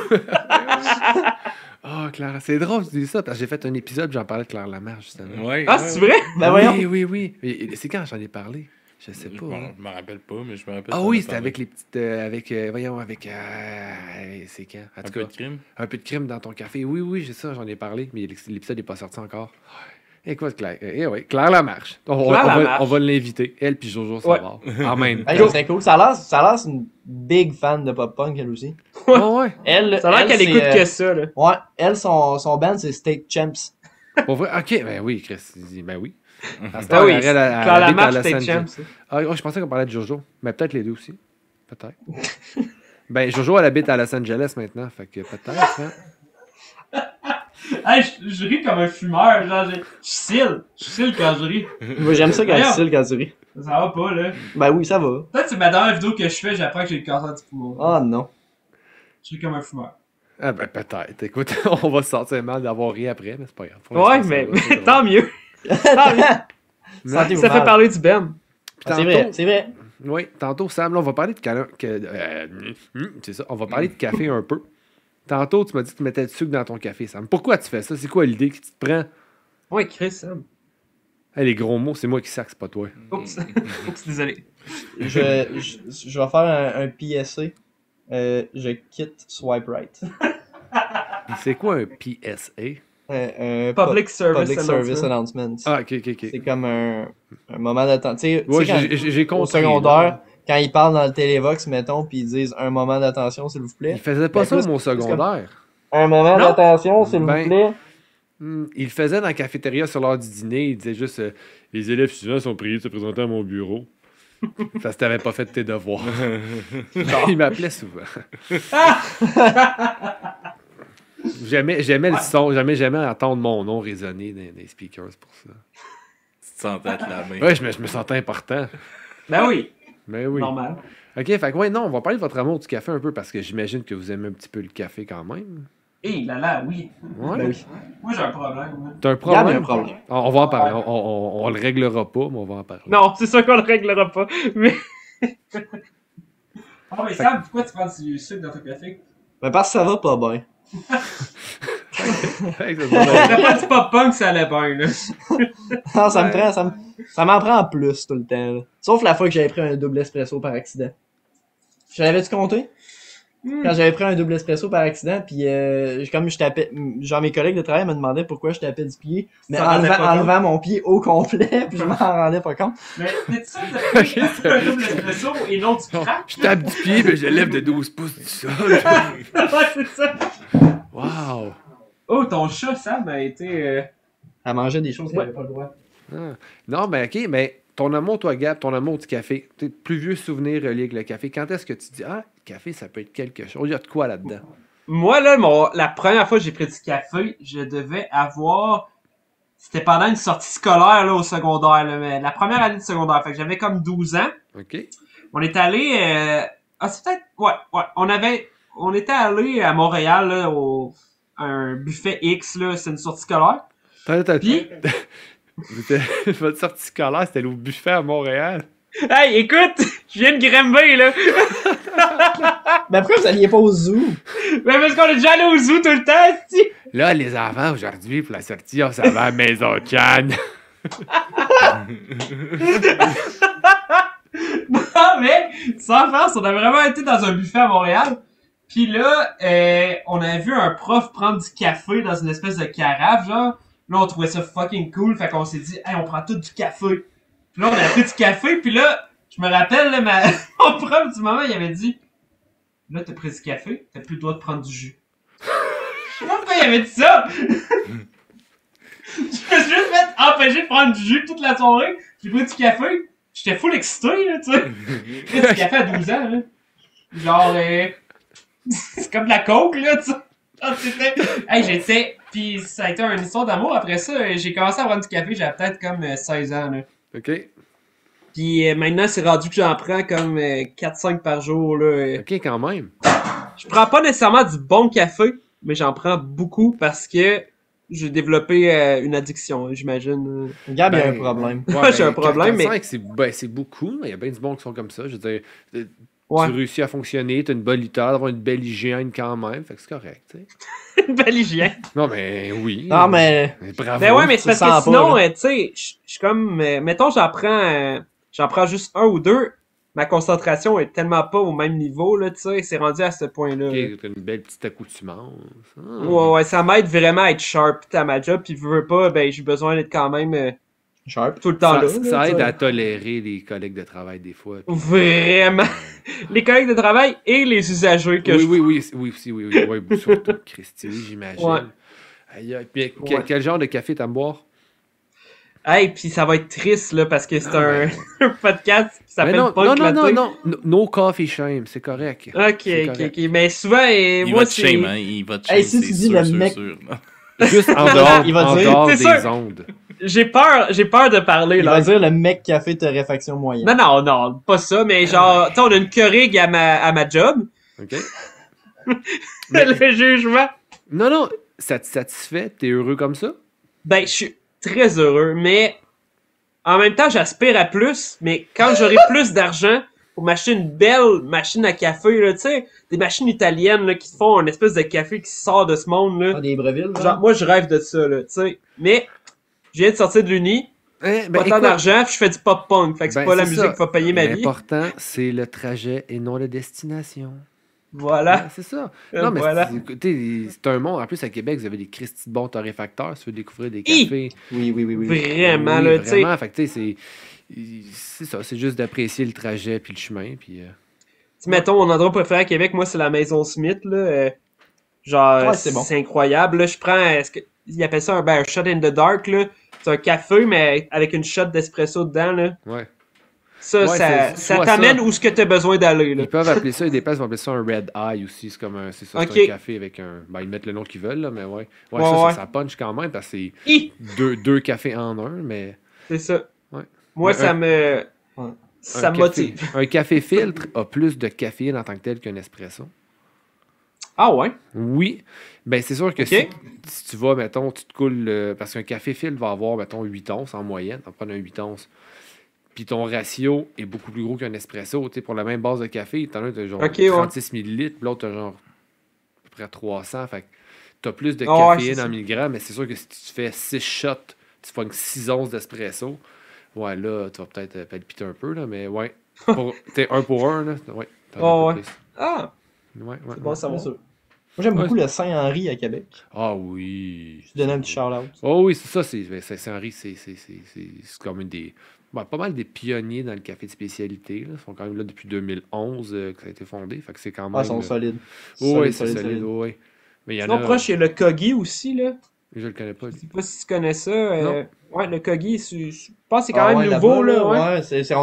Speaker 3: Oh, Claire, c'est drôle que tu dis ça, parce que j'ai fait un épisode, j'en parlais de Claire Lamarche, justement.
Speaker 4: Ouais,
Speaker 2: Ah,
Speaker 4: ouais,
Speaker 2: c'est
Speaker 4: ouais.
Speaker 2: vrai?
Speaker 1: Ben voyons.
Speaker 3: Oui. Et c'est quand j'en ai parlé? Je sais pas. hein.
Speaker 4: Je m'en rappelle pas, mais je me rappelle.
Speaker 3: Ah
Speaker 4: qu'on
Speaker 3: oui,
Speaker 4: a
Speaker 3: c'était
Speaker 4: parlé.
Speaker 3: avec les petites... voyons, avec... c'est quand? En
Speaker 4: Un
Speaker 3: tout
Speaker 4: peu
Speaker 3: cas,
Speaker 4: de crime.
Speaker 3: un peu de crime dans ton café. Oui, j'ai ça, j'en ai parlé, mais l'épisode n'est pas sorti encore. Écoute, Claire, Claire Lamarche.
Speaker 2: Claire Lamarche.
Speaker 3: On va l'inviter. Elle puis Jojo
Speaker 2: Ouais.
Speaker 3: Savard. En même
Speaker 1: Hey,
Speaker 3: temps.
Speaker 1: c'est cool. Ça a l'air c'est une big fan de pop-punk, elle aussi.
Speaker 3: Ah ouais.
Speaker 1: Elle,
Speaker 2: Ça a l'air
Speaker 1: elle,
Speaker 2: qu'elle
Speaker 1: c'est,
Speaker 2: écoute que ça, là.
Speaker 1: Ouais, elle, son band, c'est State Champs.
Speaker 3: Pour vrai? Ok, ben oui, Chris. Ben oui. À cette
Speaker 2: Ah
Speaker 3: heure,
Speaker 2: oui,
Speaker 3: elle habite
Speaker 2: Claire
Speaker 3: à
Speaker 2: Lamarche,
Speaker 3: Los
Speaker 2: c'était
Speaker 3: Angeles.
Speaker 2: champ, ça.
Speaker 3: Ah, je pensais qu'on parlait de Jojo. Mais peut-être les deux aussi. Peut-être. Ben, Jojo, elle habite à Los Angeles maintenant. Fait que peut-être, hein.
Speaker 2: Hey, je ris comme un fumeur, genre, je cille quand je ris.
Speaker 1: Moi, j'aime ça quand
Speaker 2: Voyons.
Speaker 1: tu style quand tu ris.
Speaker 2: Ça va pas, là.
Speaker 1: Ben oui, ça va.
Speaker 2: Peut-être c'est ma dernière vidéo que je fais, j'apprends que j'ai le cancer du poumon.
Speaker 1: Oh non.
Speaker 2: Je ris comme un fumeur.
Speaker 3: Ah, ben peut-être. Écoute, on va se sentir mal d'avoir ri après, mais c'est pas grave. Pour
Speaker 2: Ouais,
Speaker 3: l'instant,
Speaker 2: mais
Speaker 3: ça va, c'est drôle.
Speaker 2: tant mieux. Tant mieux.
Speaker 1: Santé
Speaker 2: Ça
Speaker 1: au
Speaker 2: fait
Speaker 1: mal.
Speaker 2: parler du Ben.
Speaker 1: Ah, c'est vrai, c'est vrai.
Speaker 3: Oui, tantôt, Sam, là, on va parler de c'est ça, on va parler de café un peu. Tantôt, tu m'as dit que tu mettais du sucre dans ton café, Sam. Pourquoi tu fais ça? C'est quoi l'idée qui te prend?
Speaker 2: Ouais, Chris, Sam.
Speaker 3: Hey, les gros mots, c'est moi qui sac, c'est pas toi.
Speaker 2: Oups. Oups, désolé.
Speaker 1: Je vais faire un PSA. Je quitte Swipe Right.
Speaker 3: C'est quoi un PSA?
Speaker 1: Un
Speaker 2: Public Service
Speaker 1: Public Service Announcement.
Speaker 3: Ah, ok.
Speaker 1: C'est comme un moment d'attente. Tu sais,
Speaker 3: Ouais,
Speaker 1: quand-
Speaker 3: j'ai
Speaker 1: au
Speaker 3: compris.
Speaker 1: secondaire,
Speaker 3: là.
Speaker 1: quand ils parlent dans le Télévox, mettons, puis ils disent un moment d'attention, s'il vous plaît.
Speaker 3: Il faisait pas
Speaker 1: Ben,
Speaker 3: ça
Speaker 1: plus-
Speaker 3: au
Speaker 1: plus comme-
Speaker 3: secondaire.
Speaker 1: Un moment
Speaker 2: Non.
Speaker 1: d'attention, s'il
Speaker 3: Ben,
Speaker 1: vous plaît.
Speaker 3: Il le faisait dans la cafétéria sur l'heure du dîner. Il disait juste les élèves suivants sont priés de se présenter à mon bureau. Parce que t'avais pas fait tes devoirs. Il m'appelait souvent. J'aimais le son. Jamais entendre mon nom résonner dans les speakers pour ça.
Speaker 4: Tu te sentais acclamé.
Speaker 3: Ouais, je me sentais important.
Speaker 2: Ben oui,
Speaker 3: Mais oui.
Speaker 2: normal.
Speaker 3: OK, fait que ouais, non, on va parler de votre amour du café un peu parce que j'imagine que vous aimez un petit peu le café quand même.
Speaker 2: Hé, là, oui.
Speaker 3: Ouais.
Speaker 1: Ben oui.
Speaker 2: Moi, j'ai un problème. Hein.
Speaker 3: T'as un
Speaker 1: Gab, il y a un
Speaker 3: problème?
Speaker 1: problème.
Speaker 3: On va en parler. On le réglera pas, mais on va en parler.
Speaker 2: Non, c'est sûr qu'on le réglera pas. Mais. Ah, mais Sam, pourquoi tu prends du sucre dans ton café?
Speaker 1: Mais parce que ça va pas bien.
Speaker 3: Hey, ça se
Speaker 2: T'as
Speaker 3: va.
Speaker 2: pas dit pop-punk, ça allait bien, là.
Speaker 1: Non, ça m'en prend plus tout le temps. Là. Sauf la fois que j'avais pris un double espresso par accident. J'avais-tu compté? Quand j'avais pris un double espresso par accident, puis comme je tapais, genre mes collègues de travail me demandaient pourquoi je tapais du pied, mais
Speaker 2: Ça rendait pas compte.
Speaker 1: enlevant mon pied au complet, puis je m'en rendais pas compte.
Speaker 2: Mais t'es sûr que t'as pris un double espresso et non du crack?
Speaker 3: Je tape du pied, mais je lève de 12 pouces du sol.
Speaker 2: Ouais, c'est ça.
Speaker 3: Wow!
Speaker 2: Oh, ton chat, Sam, a été.
Speaker 1: Elle mangeait des choses qu'elle avait pas le droit.
Speaker 3: Ah. Non, mais OK, mais ton amour, toi, Gab, ton amour du café, tes plus vieux souvenirs reliés avec le café, quand est-ce que tu dis, ah, le café, ça peut être quelque chose? Il y a de quoi là-dedans?
Speaker 2: Moi, là, la première fois que j'ai pris du café, je devais avoir. C'était pendant une sortie scolaire, là, au secondaire, là, mais la première année de secondaire. Fait que j'avais comme 12 ans.
Speaker 3: OK?
Speaker 2: On est allé. Ah, c'est peut-être. Ouais. On était allé à Montréal, là, à un buffet X, là. C'est une sortie scolaire. Puis.
Speaker 3: Votre sortie scolaire, c'était au buffet à Montréal.
Speaker 2: Hey, écoute! Je viens de grimper, là!
Speaker 1: Mais pourquoi vous alliez pas au zoo?
Speaker 2: Mais parce qu'on est déjà allé au zoo tout le temps, si!
Speaker 3: Là, les enfants, aujourd'hui, pour la sortie, on s'en va à Maison Cannes.
Speaker 2: Non, mais, sans farce, on a vraiment été dans un buffet à Montréal. Puis là, on avait vu un prof prendre du café dans une espèce de carafe, genre. Là, on trouvait ça fucking cool, fait qu'on s'est dit, hey, on prend tout du café. Puis là, on a pris du café, puis là, je me rappelle, là, mon prof du moment, il avait dit, là, t'as pris du café, t'as plus le droit de prendre du jus. Je sais pas pourquoi il avait dit ça. Je me suis juste fait empêcher de prendre du jus toute la soirée. J'ai pris du café. J'étais full excité, là, tu sais. J'ai pris du café à 12 ans, là. Genre, c'est comme de la coke, là, tu sais. Ah, c'était... Hey, j'étais... Puis ça a été une histoire d'amour. Après ça, j'ai commencé à prendre du café, j'avais peut-être comme 16 ans, là.
Speaker 3: OK?
Speaker 2: Puis maintenant, c'est rendu que j'en prends comme 4-5 par jour, là.
Speaker 3: OK, quand même.
Speaker 2: Je prends pas nécessairement du bon café, mais j'en prends beaucoup parce que j'ai développé une addiction, j'imagine.
Speaker 1: Gab, il y a un problème.
Speaker 2: Ouais, j'ai un problème, mais...
Speaker 3: 45, c'est beaucoup. Il y a bien du monde qui sont comme ça. Je veux dire,
Speaker 2: Ouais.
Speaker 3: tu réussis à fonctionner, tu as une bonne lutteur, d'avoir une belle hygiène quand même. Fait que c'est correct, tu sais.
Speaker 2: Une belle hygiène.
Speaker 3: Non, mais oui.
Speaker 1: Non, mais
Speaker 3: Bravo.
Speaker 2: Ben ouais, mais c'est parce
Speaker 1: tu le
Speaker 2: que
Speaker 1: sens
Speaker 2: sinon,
Speaker 1: pas,
Speaker 2: tu sais, je suis comme... mettons, j'en prends juste un ou deux. Ma concentration est tellement pas au même niveau, là, tu sais. C'est rendu à ce point-là.
Speaker 3: OK,
Speaker 2: là.
Speaker 3: t'as une belle petite accoutumance. Ah.
Speaker 2: Ouais, ça m'aide vraiment à être sharp à ma job. Puis, veux pas, ben, j'ai besoin d'être quand même
Speaker 1: sharp.
Speaker 2: tout le temps là.
Speaker 3: Ça aide
Speaker 2: tu sais.
Speaker 3: à tolérer les collègues de travail des fois. Puis-
Speaker 2: Vraiment. Les collègues de travail et les usagers que
Speaker 3: oui, surtout Christy, oui, j'imagine.
Speaker 2: Ouais.
Speaker 3: Aïe, aïe. Puis,
Speaker 2: Ouais.
Speaker 3: quel genre de café t'aimes boire?
Speaker 2: Hey, puis ça va être triste, là, parce que c'est un podcast qui
Speaker 3: Mais
Speaker 2: s'appelle
Speaker 3: non,
Speaker 2: Punk Latte.
Speaker 3: non, no coffee shame, c'est correct.
Speaker 2: Ok. Mais souvent,
Speaker 4: Il
Speaker 2: moi,
Speaker 4: va te
Speaker 2: c'est...
Speaker 4: shame, hein? Il va te shame,
Speaker 1: Hey, si
Speaker 4: c'est
Speaker 1: tu dis
Speaker 4: sûr,
Speaker 1: le
Speaker 4: sûr,
Speaker 1: mec-
Speaker 4: sûr.
Speaker 3: Juste en dehors,
Speaker 1: Il va
Speaker 3: en
Speaker 1: dire-
Speaker 3: dehors
Speaker 2: C'est
Speaker 3: des
Speaker 2: sûr.
Speaker 3: ondes.
Speaker 2: J'ai peur de parler,
Speaker 1: Il
Speaker 2: là.
Speaker 1: va dire le mec qui a fait torréfaction moyenne.
Speaker 2: Non, pas ça, mais genre, tu sais, on a une corrig à ma job.
Speaker 3: OK? Mais-
Speaker 2: Le jugement.
Speaker 3: Non, ça te satisfait? T'es heureux comme ça?
Speaker 2: Ben, je suis très heureux, mais en même temps, j'aspire à plus, mais quand j'aurai plus d'argent pour m'acheter une belle machine à café, là, tu sais, des machines italiennes, là, qui te font une espèce de café qui sort de ce monde, là.
Speaker 1: Ah, des Breville,
Speaker 2: Genre, moi, je rêve de ça, là, tu sais. Mais, je viens de sortir de l'uni, pas tant d'argent, puis je fais du pop-punk, fait que c'est
Speaker 3: ben,
Speaker 2: pas la
Speaker 3: c'est
Speaker 2: musique
Speaker 3: ça.
Speaker 2: qui va payer ma vie.
Speaker 3: L'important, c'est le trajet et non la destination.
Speaker 2: Voilà.
Speaker 3: Ouais, c'est ça. Non, mais
Speaker 2: Voilà.
Speaker 3: c'est un monde. En plus, à Québec, vous avez des Christy de bons torréfacteurs. Si tu veux découvrir des
Speaker 2: Hi!
Speaker 3: cafés.
Speaker 1: Oui.
Speaker 2: Vraiment,
Speaker 3: Oui,
Speaker 2: là, tu sais.
Speaker 3: vraiment. Fait que, tu sais, c'est ça. C'est juste d'apprécier le trajet puis le chemin. Puis,
Speaker 2: Mettons, mon endroit préféré à Québec, moi, c'est la Maison Smith, là. Genre,
Speaker 1: Ouais, c'est bon.
Speaker 2: c'est incroyable, là. Je prends... ils appellent ça un shot in the dark, là. C'est un café, mais avec une shot d'espresso dedans, là.
Speaker 3: Ouais.
Speaker 2: Ça,
Speaker 3: Ouais,
Speaker 2: ça
Speaker 3: soit
Speaker 2: t'amène
Speaker 3: ça.
Speaker 2: où ce que t'as besoin d'aller, là.
Speaker 3: Ils peuvent appeler ça, il y a des places vont appeler ça un red eye aussi. C'est comme c'est ça,
Speaker 2: Ok.
Speaker 3: c'est un café avec un. Ben, ils mettent le nom qu'ils veulent, là, mais ouais. Ouais,
Speaker 2: Ouais,
Speaker 3: ça,
Speaker 2: ouais.
Speaker 3: ça punch quand même parce que c'est
Speaker 2: Hi!
Speaker 3: deux cafés en un, mais.
Speaker 2: C'est ça.
Speaker 3: Ouais.
Speaker 2: Moi,
Speaker 3: Mais
Speaker 2: ça me...
Speaker 1: Ouais.
Speaker 2: Ça
Speaker 3: un
Speaker 2: me
Speaker 3: café-
Speaker 2: motive.
Speaker 3: Un café filtre a plus de caféine en tant que tel qu'un espresso.
Speaker 2: Ah ouais?
Speaker 3: Oui. Ben, c'est sûr que
Speaker 2: Ok.
Speaker 3: si tu vas, mettons, tu te coules. Parce qu'un café filtre va avoir, mettons, 8 onces en moyenne. Tu vas prendre un 8 onces. Puis ton ratio est beaucoup plus gros qu'un espresso. Tu sais, pour la même base de café, t'en as de genre
Speaker 2: Ok, ouais.
Speaker 3: 36 millilitres, puis l'autre, t'as genre à peu près 300. Fait que t'as plus de
Speaker 2: Ah ouais,
Speaker 3: caféine
Speaker 2: c'est
Speaker 3: en
Speaker 2: ça.
Speaker 3: milligrammes, mais c'est sûr que si tu fais 6 shots, tu fais 6 onces d'espresso, ouais, là, tu vas peut-être palpiter un peu, là, mais ouais. T'es un pour un, là. Ouais, t'en as
Speaker 2: Ah
Speaker 3: un
Speaker 2: ouais.
Speaker 3: peu plus.
Speaker 2: Ah!
Speaker 3: Ouais, ouais,
Speaker 2: C'est bon,
Speaker 3: ouais.
Speaker 2: ça va.
Speaker 1: C'est sûr. Moi, j'aime
Speaker 3: Ouais.
Speaker 1: beaucoup le Saint-Henri à Québec.
Speaker 3: Ah oui.
Speaker 1: Je te donne un petit shout-out.
Speaker 3: Oh oui, c'est ça. Saint-Henri, c'est comme une des. Ben, pas mal des pionniers dans le café de spécialité. Là. Ils sont quand même là depuis 2011 que ça a été fondé. Fait que c'est quand même.
Speaker 1: Ah, ils sont solides.
Speaker 3: Oui, c'est solide. Oui. Mais il y en
Speaker 2: Sinon,
Speaker 3: a.
Speaker 2: proche, il y a le Kogi aussi, là.
Speaker 3: Je le connais pas.
Speaker 2: Je
Speaker 3: Lui.
Speaker 2: sais pas si tu connais ça.
Speaker 3: Non.
Speaker 2: Ouais, le Kogi, je pense que c'est quand
Speaker 1: Ah
Speaker 2: même
Speaker 1: ouais,
Speaker 2: nouveau,
Speaker 1: là-bas,
Speaker 2: là. Ouais,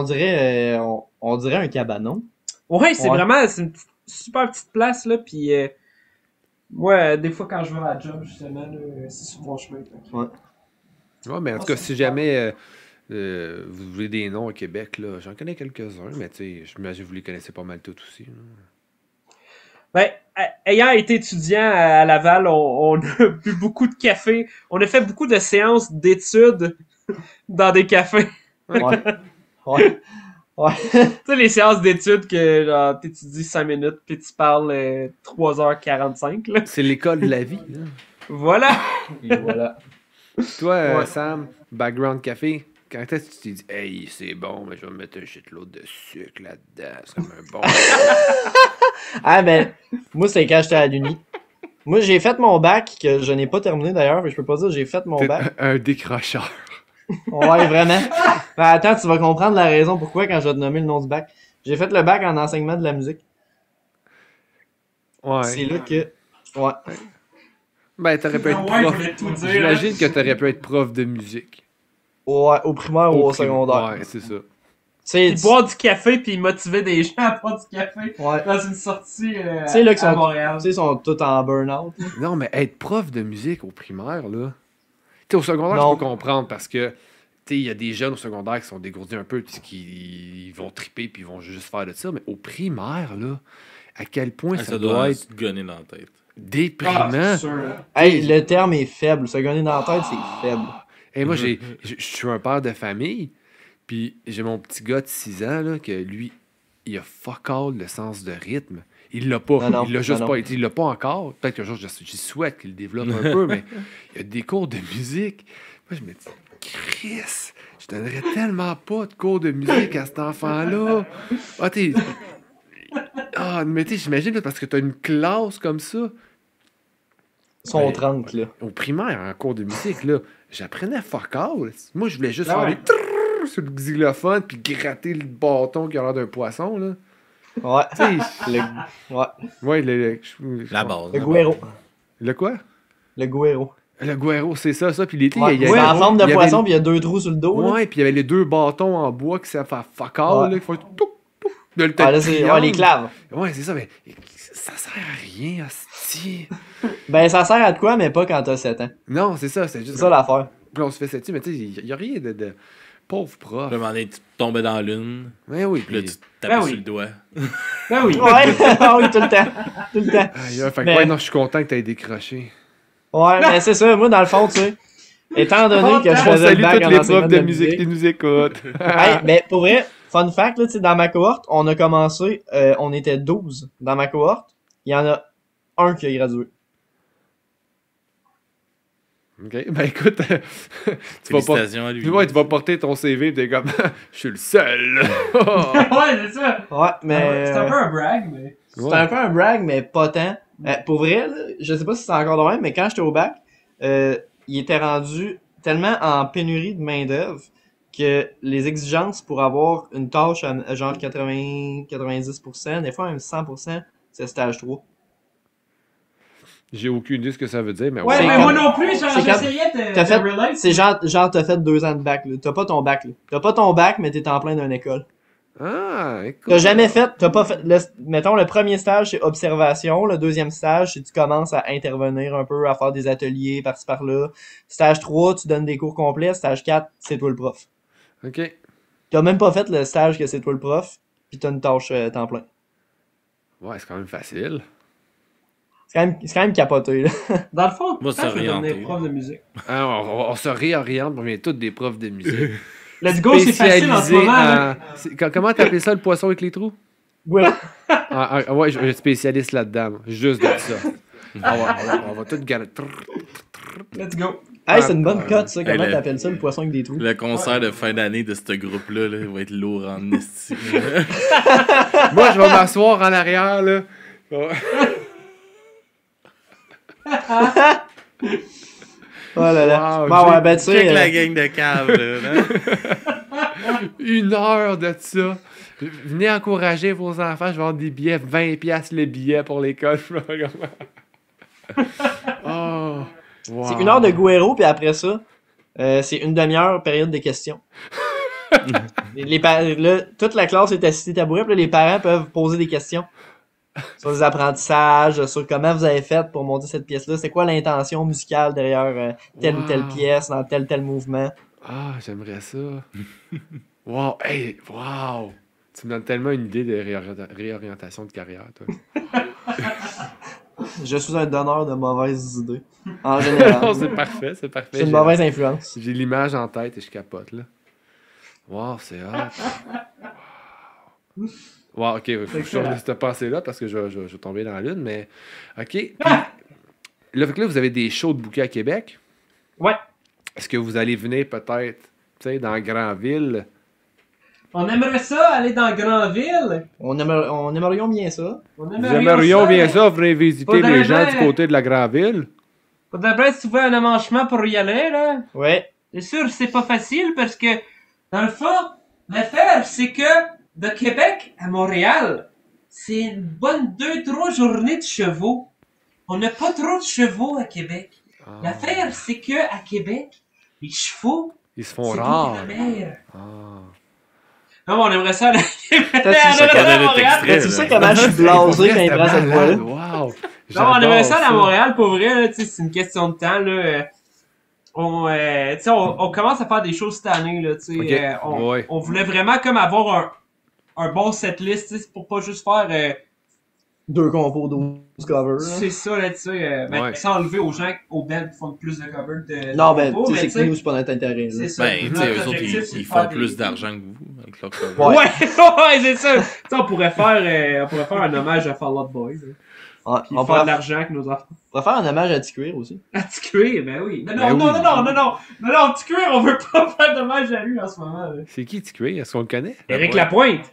Speaker 1: on dirait un cabanon.
Speaker 2: ouais c'est
Speaker 1: Ouais.
Speaker 2: vraiment c'est une super petite place, là. Puis, moi, des fois, quand je vais à la job, justement, là, c'est sur mon chemin.
Speaker 1: Ouais.
Speaker 3: Ouais, mais en tout cas, si jamais vous voulez des noms au Québec, là, j'en connais quelques-uns, mais tu sais, j'imagine que vous les connaissez pas mal tous aussi. Là.
Speaker 2: Ben, ayant été étudiant à Laval, on a bu beaucoup de café. On a fait beaucoup de séances d'études dans des cafés.
Speaker 1: Ouais. Ouais. Ouais.
Speaker 2: Tu sais, les séances d'études que genre, t'étudies 5 minutes puis tu parles 3h45, là.
Speaker 3: C'est l'école de la vie. Là.
Speaker 2: Voilà!
Speaker 1: Et voilà.
Speaker 3: Toi,
Speaker 2: Ouais.
Speaker 3: Sam, background café, quand est-ce que tu t'es dit, hey, c'est bon, mais je vais me mettre un shitload de sucre là-dedans, c'est comme un bon.
Speaker 1: Ah ben, moi c'est quand j'étais à l'Uni. Moi j'ai fait mon bac, que je n'ai pas terminé d'ailleurs, mais je peux pas dire que j'ai fait mon
Speaker 3: T'es
Speaker 1: bac.
Speaker 3: un décrocheur.
Speaker 1: Ouais, vraiment. Ben, attends, tu vas comprendre la raison pourquoi quand je vais te nommer le nom du bac. J'ai fait le bac en enseignement de la musique.
Speaker 3: Ouais.
Speaker 1: C'est là que... Ouais.
Speaker 3: Ben, t'aurais pu être
Speaker 2: Ah ouais, je
Speaker 3: prof.
Speaker 2: voulais tout dire,
Speaker 3: J'imagine que t'aurais pu être prof de musique.
Speaker 1: Ouais, au primaire ou au secondaire.
Speaker 3: Ouais, c'est ça.
Speaker 1: Tu
Speaker 2: Puis
Speaker 1: sais,
Speaker 2: boire du café puis motiver des gens à boire du café
Speaker 1: ouais.
Speaker 2: dans une sortie
Speaker 1: Tu sais, là, qu'ils
Speaker 2: à
Speaker 1: sont,
Speaker 2: Montréal.
Speaker 1: tu sais, ils sont tous en burn-out. là.
Speaker 3: Non, mais être prof de musique au primaire, là. Tu sais, au secondaire,
Speaker 1: Non.
Speaker 3: je peux comprendre parce que, tu sais, il y a des jeunes au secondaire qui sont dégourdis un peu, puis qui ils vont triper, puis ils vont juste faire de ça. Mais au primaire, là, à quel point
Speaker 4: Ah,
Speaker 3: ça doit être
Speaker 4: se gonner dans la tête.
Speaker 3: déprimant.
Speaker 2: Ah, c'est sûr.
Speaker 1: Hey, le terme est faible. Se gagner dans la tête, c'est faible.
Speaker 3: Et moi, je suis un père de famille, puis j'ai mon petit gars de 6 ans, là, que lui, il a fuck all le sens de rythme. Il l'a pas.
Speaker 1: Non, non,
Speaker 3: Il l'a juste
Speaker 1: non,
Speaker 3: pas.
Speaker 1: non.
Speaker 3: Il l'a pas encore. Peut-être que j'y souhaite qu'il le développe un peu, mais il y a des cours de musique. Moi, je me dis, Chris, je donnerais tellement pas de cours de musique à cet enfant-là. Ah, t'es. Ah, mais tu sais, j'imagine, là, parce que t'as une classe comme ça.
Speaker 1: Ils sont
Speaker 3: Ben,
Speaker 1: 30, là.
Speaker 3: Au primaire, en cours de musique, là, j'apprenais fuck all. Moi, je voulais juste
Speaker 2: Ah
Speaker 3: faire
Speaker 2: ouais.
Speaker 3: des trrrr sur le xylophone puis gratter le bâton qui a l'air d'un poisson, là.
Speaker 1: Ouais.
Speaker 3: Tu sais,
Speaker 1: Ouais.
Speaker 3: ouais,
Speaker 4: La base.
Speaker 1: Le
Speaker 4: la
Speaker 1: guéro.
Speaker 3: Le quoi?
Speaker 1: Le guéro.
Speaker 3: Le guéro, c'est ça. Puis l'été,
Speaker 1: Ouais,
Speaker 3: il y
Speaker 1: c'est
Speaker 3: avait...
Speaker 1: en forme de
Speaker 3: il y avait-
Speaker 1: poisson, puis il y a 2 trous sur le dos. là.
Speaker 3: Ouais, puis il y avait les 2 bâtons en bois qui servent à fuck all,
Speaker 1: Ouais.
Speaker 3: là. Il faut toup, toup, de le
Speaker 1: Ah, là, c'est ouais, les claves.
Speaker 3: Ouais, c'est ça, mais ça sert à rien, hostie.
Speaker 1: Ben, ça sert à de quoi, mais pas quand t'as 7 ans.
Speaker 3: Non, c'est ça, c'est
Speaker 1: C'est
Speaker 3: juste...
Speaker 1: ça l'affaire.
Speaker 3: Puis on se fait ça dessus, mais tu sais, il y a rien de... Pauvre prof.
Speaker 4: Puis, à un moment donné, tu tombais dans l'une,
Speaker 3: Ouais, oui,
Speaker 4: puis là,
Speaker 3: puis...
Speaker 4: tu tapais
Speaker 2: Ben oui.
Speaker 4: sur le doigt.
Speaker 2: Ben oui.
Speaker 1: Ouais, ah oui, tout le temps. Tout le temps.
Speaker 3: Aïe, fait que
Speaker 1: Mais-
Speaker 3: ouais, non, je suis content que t'aies décroché.
Speaker 1: Ouais, mais c'est ça. Moi, dans le fond, tu sais, étant donné que je
Speaker 3: On
Speaker 1: faisais
Speaker 3: salue
Speaker 1: le bac
Speaker 3: tous
Speaker 1: en
Speaker 3: les
Speaker 1: enseignement
Speaker 3: profs de musique qui nous écoutent.
Speaker 1: Hey, mais pour vrai, fun fact, là, tu sais, dans ma cohorte, on a commencé, on était 12 dans ma cohorte. Il y en a un qui a gradué.
Speaker 3: OK, ben écoute, tu vas pas...
Speaker 4: Félicitations à lui.
Speaker 3: Ouais, tu vas porter ton CV et t'es comme, je suis le seul.
Speaker 2: Ouais, c'est ça.
Speaker 1: Ouais, mais...
Speaker 2: C'est un peu un brag, mais.
Speaker 1: C'est un peu un brag, mais pas tant. Pour vrai, là, je sais pas si c'est encore de même, mais quand j'étais au bac, il était rendu tellement en pénurie de main-d'œuvre que les exigences pour avoir une tâche à genre 80-90%, des fois même 100%, c'est stage 3.
Speaker 3: J'ai aucune idée de ce que ça veut dire, mais
Speaker 2: Ouais,
Speaker 1: C'est
Speaker 2: mais
Speaker 1: comme-
Speaker 2: moi non plus, genre,
Speaker 1: c'est comme-
Speaker 2: j'essayais de
Speaker 1: T'as fait-
Speaker 2: relate.
Speaker 1: C'est genre t'as fait 2 ans de bac, là. T'as pas ton bac, là. T'as pas ton bac, mais t'es en plein d'une école.
Speaker 3: Ah, écoute.
Speaker 1: T'as pas fait, mettons, le premier stage, c'est observation. Le deuxième stage, c'est tu commences à intervenir un peu, à faire des ateliers par-ci par-là. Stage 3, tu donnes des cours complets. Stage 4, c'est toi le prof.
Speaker 3: Ok.
Speaker 1: T'as même pas fait le stage que c'est toi le prof, pis t'as une tâche temps plein.
Speaker 3: Ouais, c'est quand même facile.
Speaker 1: C'est quand même capoté, là.
Speaker 2: Dans le fond,
Speaker 4: Moi,
Speaker 2: je vais
Speaker 4: s'orienter.
Speaker 2: devenir prof de musique.
Speaker 3: Ah, on se réoriente, on vient tous des profs de musique.
Speaker 2: Let's go, c'est facile en ce moment. Là.
Speaker 3: Comment t'appelles ça, le poisson avec les trous?
Speaker 1: Ouais.
Speaker 3: Ouais, je suis spécialiste là-dedans. moi. Juste de ça. On va tout garder.
Speaker 2: Let's go.
Speaker 1: Hey, c'est une bonne cote, ça. Comment
Speaker 4: le-
Speaker 1: t'appelles ça, le poisson avec des trous?
Speaker 4: Le concert de fin d'année de ce groupe-là, là, il va être lourd en esti.
Speaker 3: Moi, je vais m'asseoir en arrière, là.
Speaker 1: Oh là là.
Speaker 3: Wow,
Speaker 1: Bon, ouais, ben, tu
Speaker 4: Check la
Speaker 1: sais,
Speaker 4: gang de caves, là.
Speaker 3: 1 heure de ça. Venez encourager vos enfants. Je vais vendre des billets, 20$ le billet pour l'école. Oh, wow.
Speaker 1: c'est 1 heure de Guero, puis après ça, c'est une demi-heure période de questions. Là, toute la classe est assise tabouret, puis là, les parents peuvent poser des questions sur les apprentissages, sur comment vous avez fait pour monter cette pièce-là. C'est quoi l'intention musicale derrière telle ou telle
Speaker 3: Wow.
Speaker 1: pièce, dans tel mouvement.
Speaker 3: Ah, j'aimerais ça. Wow, hey, wow. Tu me donnes tellement une idée de réorientation de carrière, toi.
Speaker 1: Je suis un donneur de mauvaises idées, en
Speaker 3: Non,
Speaker 1: général.
Speaker 3: c'est parfait, c'est parfait.
Speaker 1: C'est une mauvaise influence.
Speaker 3: J'ai l'image en tête et je capote, là. Wow, c'est hot. Wow, ok, faut que je change cette pensée-là parce que je vais tomber dans la lune, mais... Ok, puis... Là, fait que là, vous avez des shows de bouquets à Québec.
Speaker 2: Ouais.
Speaker 3: Est-ce que vous allez venir peut-être, tu sais, dans Grandville?
Speaker 2: On aimerait ça aller dans Grandville.
Speaker 1: On aimerions bien ça.
Speaker 2: On
Speaker 3: Nous aimerions bien ça, venir visiter
Speaker 2: Faudrait
Speaker 3: les gens
Speaker 2: bien-
Speaker 3: du côté de la Grandville.
Speaker 2: Faudrait bien trouver un amanchement pour y aller, là.
Speaker 1: Ouais.
Speaker 2: C'est sûr, c'est pas facile parce que, dans le fond, l'affaire, c'est que de Québec à Montréal, c'est une bonne 2-3 journées de chevaux. On n'a pas trop de chevaux à Québec.
Speaker 3: Ah.
Speaker 2: L'affaire, c'est que à Québec, les chevaux,
Speaker 3: Ils se
Speaker 2: c'est
Speaker 3: font
Speaker 2: tout
Speaker 3: rares.
Speaker 2: la mer.
Speaker 3: Ah.
Speaker 2: Non, mais on aimerait ça aller
Speaker 1: Ça
Speaker 4: connaît notre
Speaker 2: Montréal.
Speaker 4: extrait.
Speaker 1: Tu sais comment je suis blasé quand il prend cette voix-là?
Speaker 3: Wow!
Speaker 2: Non, on aimerait ça aller à Montréal, pour vrai, là, tu sais, c'est une question de temps, là. Tu sais, on commence à faire des choses cette année, là, tu sais.
Speaker 3: Ok, ouais.
Speaker 2: On voulait vraiment comme avoir un bon setlist, tu sais, pour pas juste faire...
Speaker 1: 2 compos 12 covers. là.
Speaker 2: c'est ça, là, tu sais,
Speaker 3: Ouais.
Speaker 2: sans enlever aux gens, aux bands qui font plus de covers de
Speaker 1: Non, ben,
Speaker 2: compos,
Speaker 1: tu
Speaker 2: mais
Speaker 1: sais,
Speaker 2: tu
Speaker 1: c'est
Speaker 2: sais,
Speaker 1: que nous, c'est pas notre intérêt. là.
Speaker 2: c'est ça.
Speaker 4: Ben, tu sais,
Speaker 2: Notre
Speaker 4: eux autres,
Speaker 2: objectif, c'est
Speaker 4: ils
Speaker 2: de
Speaker 4: font
Speaker 2: faire
Speaker 4: plus
Speaker 2: des-
Speaker 4: d'argent que vous avec leur cover.
Speaker 1: Ouais.
Speaker 2: Ouais, c'est ça. Tu sais, on pourrait faire un hommage à Fall Out Boy, là.
Speaker 1: Ouais,
Speaker 2: Puis
Speaker 1: on
Speaker 2: faire
Speaker 1: pourrait
Speaker 2: de l'argent avec nos enfants.
Speaker 1: faire un hommage à T-Cuir aussi.
Speaker 2: À Petit Cuir, ben oui. Non,
Speaker 3: Ben
Speaker 2: non,
Speaker 3: oui.
Speaker 2: non, Petit Cuir, on veut pas faire d'hommage à lui en ce moment, là.
Speaker 3: C'est qui TQ? Est-ce qu'on le connaît?
Speaker 2: Éric Lapointe.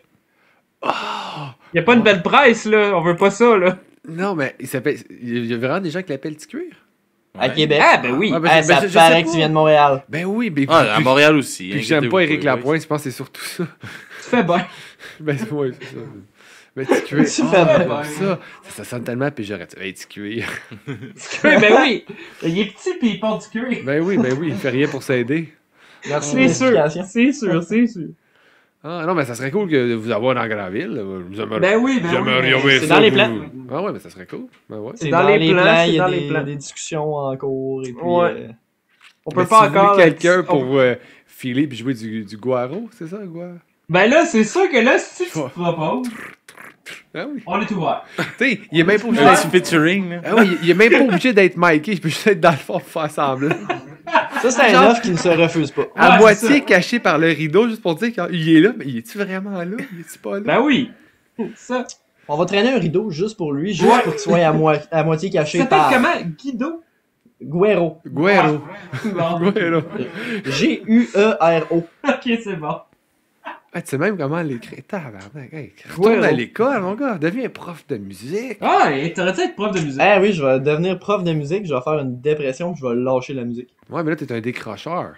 Speaker 2: Y a pas une belle presse, là. On veut pas ça, là.
Speaker 3: Non, mais il s'appelle. Il y a vraiment des gens qui l'appellent TQ?
Speaker 1: À
Speaker 4: Ouais.
Speaker 1: Québec.
Speaker 2: Ah, ben oui.
Speaker 3: Ah, ben,
Speaker 1: Hey,
Speaker 3: ben,
Speaker 1: ça
Speaker 3: je sais
Speaker 1: paraît que
Speaker 3: pas.
Speaker 1: tu viens de Montréal.
Speaker 3: Ben oui, mais.
Speaker 4: Ah, à Montréal aussi.
Speaker 3: Puis j'aime pas
Speaker 4: inquiétez-vous
Speaker 3: Éric
Speaker 4: pas,
Speaker 3: Lapointe, je pense que c'est surtout ça.
Speaker 2: Tu fais bien.
Speaker 3: Ben, ouais, c'est ça. Mais TQ.
Speaker 1: Tu fais bien.
Speaker 3: Ça sonne tellement péjoratif. Hey, TQ.
Speaker 2: Petit Cuir, ben oui. Il est petit pis il porte du cuir.
Speaker 3: Ben oui, il fait rien pour s'aider.
Speaker 1: Merci de
Speaker 2: C'est sûr.
Speaker 1: l'explication.
Speaker 2: C'est sûr, c'est sûr.
Speaker 3: Ah non, mais ça serait cool que vous avoir dans Grandville.
Speaker 2: Ben oui, ben
Speaker 3: J'aimerais
Speaker 2: oui.
Speaker 3: bien
Speaker 1: c'est
Speaker 3: ça,
Speaker 1: dans les
Speaker 3: vous.
Speaker 1: plans.
Speaker 3: Ah ouais, mais ça serait cool. Ben ouais.
Speaker 1: C'est
Speaker 2: dans
Speaker 1: dans,
Speaker 2: les
Speaker 1: les
Speaker 2: plans,
Speaker 1: plans,
Speaker 2: c'est
Speaker 1: il y
Speaker 2: dans
Speaker 1: a
Speaker 2: les plans.
Speaker 1: des discussions en cours. Et puis,
Speaker 2: Ouais. On peut
Speaker 3: Mais
Speaker 2: pas
Speaker 3: si vous
Speaker 2: encore.
Speaker 3: voulez quelqu'un
Speaker 2: on-
Speaker 3: pour filer puis jouer du guaro, c'est ça, guaro?
Speaker 2: Ben là, c'est sûr que là, si tu
Speaker 3: Ouais.
Speaker 2: te proposes,
Speaker 3: Ah oui.
Speaker 2: on est ouvert.
Speaker 3: Tu sais, il est même pas obligé
Speaker 4: Un
Speaker 3: d'être...
Speaker 4: petit featuring, là.
Speaker 3: Ah oui, il est même pas obligé d'être Mikey, il peut juste être dans le fond pour faire semblant.
Speaker 1: Ça, c'est un
Speaker 3: Genre-
Speaker 1: offre qui ne se refuse pas.
Speaker 3: À
Speaker 2: Ouais,
Speaker 3: moitié
Speaker 2: c'est ça.
Speaker 3: caché par le rideau, juste pour dire qu'il est là, mais il est-tu vraiment là? Il est-tu pas là?
Speaker 2: Ben oui. Ça.
Speaker 1: On va traîner un rideau juste pour lui, juste
Speaker 2: Ouais.
Speaker 1: pour qu'il soit à moitié caché
Speaker 2: Ça s'appelle
Speaker 1: par
Speaker 2: comment? Guido?
Speaker 1: Guero.
Speaker 3: Guero.
Speaker 2: Bon.
Speaker 3: Guero.
Speaker 1: G-U-E-R-O.
Speaker 2: Ok, c'est bon.
Speaker 3: Ah, tu sais même comment l'écrire. Tabarnak, hey, retourne
Speaker 2: Guero.
Speaker 3: à l'école, mon gars. Deviens prof de musique.
Speaker 2: Ah, et t'aurais dû être prof de musique.
Speaker 1: Eh oui, je vais devenir prof de musique, je vais faire une dépression, puis je vais lâcher la musique.
Speaker 3: Ouais, mais là, t'es un décrocheur.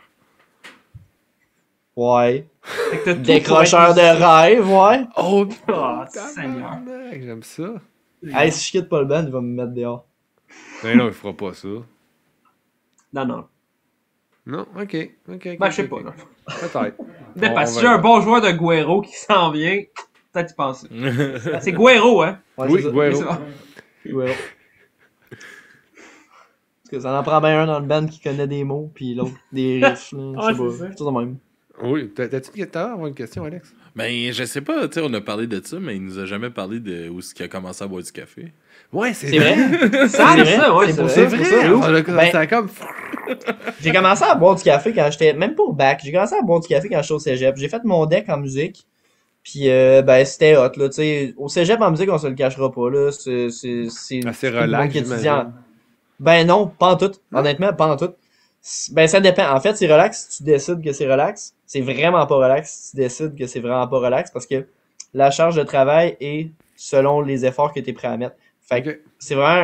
Speaker 1: Ouais.
Speaker 2: Fait que t'as tout
Speaker 1: Décrocheur
Speaker 2: pour
Speaker 1: de
Speaker 2: être
Speaker 1: rêve, ouais.
Speaker 3: Oh,
Speaker 2: Oh, Seigneur.
Speaker 3: tabarnak, j'aime ça.
Speaker 1: Hey, si je quitte pas le band, il va me mettre dehors.
Speaker 3: Ben non, il fera pas ça.
Speaker 2: Non, non.
Speaker 3: Non, ok.
Speaker 2: Ben, je sais pas, là.
Speaker 3: Peut-être.
Speaker 2: Dépend.
Speaker 3: On
Speaker 2: Si
Speaker 3: va
Speaker 2: j'ai un
Speaker 3: voir.
Speaker 2: bon joueur de Guero qui s'en vient, peut-être y penser. C'est Guero, hein?
Speaker 1: Ouais,
Speaker 3: Oui,
Speaker 1: c'est ça.
Speaker 3: Guero.
Speaker 2: C'est bon.
Speaker 1: Ouais. Parce que ça en prend bien un dans le band qui connaît des mots, puis l'autre des riffs. Là,
Speaker 2: Ouais,
Speaker 1: je sais
Speaker 2: c'est ça.
Speaker 1: pas. C'est ça de même.
Speaker 3: Oui, t'as une question, Alex?
Speaker 4: Ben, je sais pas, tu sais, on a parlé de ça, mais il nous a jamais parlé de où est-ce qu'il a commencé à boire du café.
Speaker 3: Ouais, c'est
Speaker 1: C'est
Speaker 3: vrai.
Speaker 1: vrai?
Speaker 2: Ça,
Speaker 1: C'est vrai?
Speaker 2: ça, ouais,
Speaker 1: C'est
Speaker 2: c'est
Speaker 1: pour
Speaker 2: vrai.
Speaker 3: C'est
Speaker 1: C'est
Speaker 3: vrai.
Speaker 1: ça,
Speaker 3: On a commencé
Speaker 1: Ben-
Speaker 3: à comme.
Speaker 1: J'ai commencé à boire du café quand j'étais, même pas au bac, j'ai commencé à boire du café quand j'étais au cégep. J'ai fait mon deck en musique, puis ben c'était hot, là, tu sais. Au cégep en musique, on se le cachera pas, là. C'est
Speaker 3: Assez
Speaker 1: une
Speaker 3: relax,
Speaker 1: banque étudiante.
Speaker 3: j'imagine.
Speaker 1: Ben non, pas en tout.
Speaker 3: Non?
Speaker 1: Honnêtement, pas en tout. Ben ça dépend. En fait, c'est relax si tu décides que c'est relax. C'est vraiment pas relax si tu décides que c'est vraiment pas relax, parce que la charge de travail est selon les efforts que tu es prêt à mettre. Fait que
Speaker 3: Ok.
Speaker 1: c'est vraiment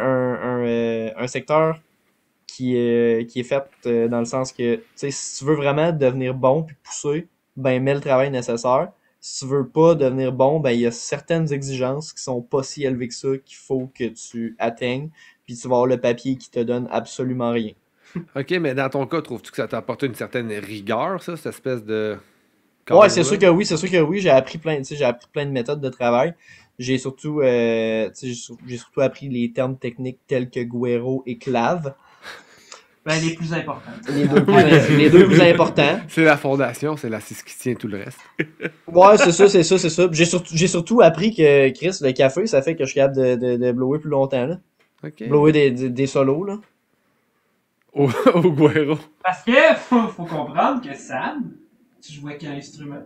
Speaker 1: un secteur qui est fait dans le sens que, tu sais, si tu veux vraiment devenir bon puis pousser, ben mets le travail nécessaire. Si tu veux pas devenir bon, ben il y a certaines exigences qui sont pas si élevées que ça qu'il faut que tu atteignes, puis tu vas avoir le papier qui te donne absolument rien.
Speaker 3: Ok, mais dans ton cas, trouves-tu que ça t'a apporté une certaine rigueur, ça, cette espèce de.
Speaker 1: Ouais, c'est sûr que oui, j'ai appris plein, tu sais, j'ai appris plein de méthodes de travail. J'ai surtout, tu sais, j'ai surtout appris les termes techniques tels que Guero et clave,
Speaker 2: Ben, les plus importants.
Speaker 1: les deux plus importants.
Speaker 3: C'est la fondation, c'est ce qui tient tout le reste.
Speaker 1: Ouais, c'est ça. J'ai surtout appris que Chris, le café, ça fait que je suis capable de blower plus longtemps, là.
Speaker 3: Ok.
Speaker 1: Blower des solos, là.
Speaker 3: Au Guero.
Speaker 2: Parce que, faut comprendre que Sam, tu jouais quel instrument?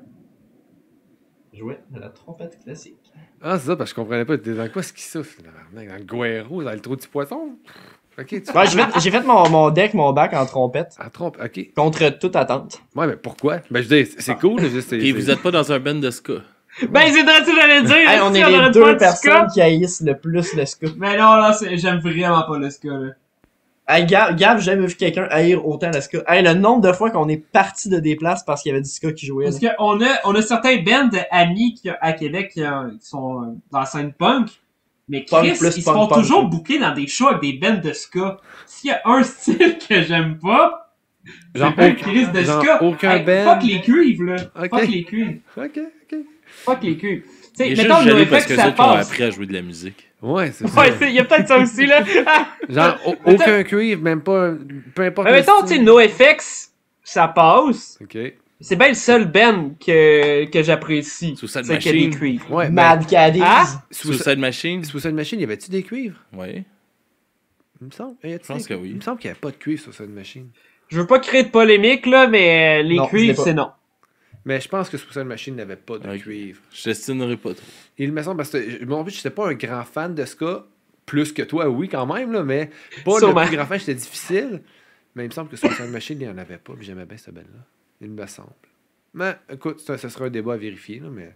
Speaker 1: Jouer de la trompette classique.
Speaker 3: Ah, c'est ça, parce que je comprenais pas. T'es dans quoi ce qui souffle? Dans le Guero, dans le trou du poisson? Ok, tu.
Speaker 1: Ouais, j'ai fait mon deck, mon bac en trompette,
Speaker 3: Ah, trompe, ok.
Speaker 1: contre toute attente.
Speaker 3: Ouais, mais pourquoi? Ben, je veux dire, c'est cool, juste.
Speaker 4: Et vous êtes pas dans un band de ska.
Speaker 2: Ben, c'est vrai que j'allais dire!
Speaker 1: Hey, on
Speaker 2: si
Speaker 1: est
Speaker 2: aurait
Speaker 1: les
Speaker 2: pas
Speaker 1: deux
Speaker 2: de
Speaker 1: personnes
Speaker 2: ska.
Speaker 1: qui haïssent le plus le ska.
Speaker 2: Mais non, là, j'aime vraiment pas le ska, là.
Speaker 1: Hey, Gab, j'ai jamais vu quelqu'un haïr autant le ska. Hey, le nombre de fois qu'on est parti de des places parce qu'il y avait du ska qui jouait.
Speaker 2: Parce qu'on a certains bands amis à Québec qui sont dans la scène punk, mais
Speaker 1: Punk
Speaker 2: Chris,
Speaker 1: plus
Speaker 2: ils se
Speaker 1: punk
Speaker 2: font
Speaker 1: punk.
Speaker 2: toujours booker dans des shows avec des bands de ska. S'il y a un style que j'aime pas,
Speaker 3: Genre,
Speaker 2: c'est pas Chris de
Speaker 3: genre
Speaker 2: ska.
Speaker 3: aucun
Speaker 2: Hey,
Speaker 3: band.
Speaker 2: fuck les cuivres, là.
Speaker 3: Ok.
Speaker 2: Fuck les cuivres.
Speaker 3: Ok.
Speaker 2: Fuck les cuivres. Tu sais,
Speaker 4: Il est juste
Speaker 2: mettons, le
Speaker 4: jaloux parce
Speaker 2: NoFX,
Speaker 4: que
Speaker 2: ça
Speaker 4: ceux qui ont
Speaker 2: passe.
Speaker 4: appris à jouer de la musique.
Speaker 3: Ouais, c'est ça.
Speaker 2: Ouais, il y a peut-être ça aussi, là.
Speaker 3: Genre, aucun cuivre, même pas. Peu importe.
Speaker 2: Mais
Speaker 3: le
Speaker 2: mettons, tu sais,
Speaker 3: style.
Speaker 2: NoFX, ça passe.
Speaker 3: Ok.
Speaker 2: C'est bien le seul band que j'apprécie.
Speaker 4: Suicide
Speaker 2: C'est qu'il y a des
Speaker 4: Machine.
Speaker 2: cuivres.
Speaker 3: Ouais, ben,
Speaker 1: Mad Caddies.
Speaker 2: Ah?
Speaker 4: Suicide Machine.
Speaker 3: Suicide Machine, y avait-tu des cuivres?
Speaker 4: Ouais.
Speaker 3: Il me semble.
Speaker 4: Je pense que oui.
Speaker 3: Il me semble qu'il n'y avait pas de cuivre sur Suicide Machine.
Speaker 2: Je veux pas créer de polémique, là, mais les
Speaker 1: Non, je l'ai
Speaker 2: cuivres,
Speaker 1: pas.
Speaker 2: c'est non.
Speaker 3: Mais je pense que Suicide Machine n'avait pas de
Speaker 4: Ok.
Speaker 3: cuivre.
Speaker 4: Je t'estimerai pas trop.
Speaker 3: Il me semble parce que moi en plus, j'étais pas un grand fan de ska, plus que toi, oui, quand même, là, mais pas
Speaker 2: Sûrement.
Speaker 3: le plus grand fan, c'était difficile. Mais il me semble que Suicide Machine, il n'y en avait pas, puis j'aimais bien cette band-là. Il me semble. Mais écoute, ça sera un débat à vérifier, là, mais.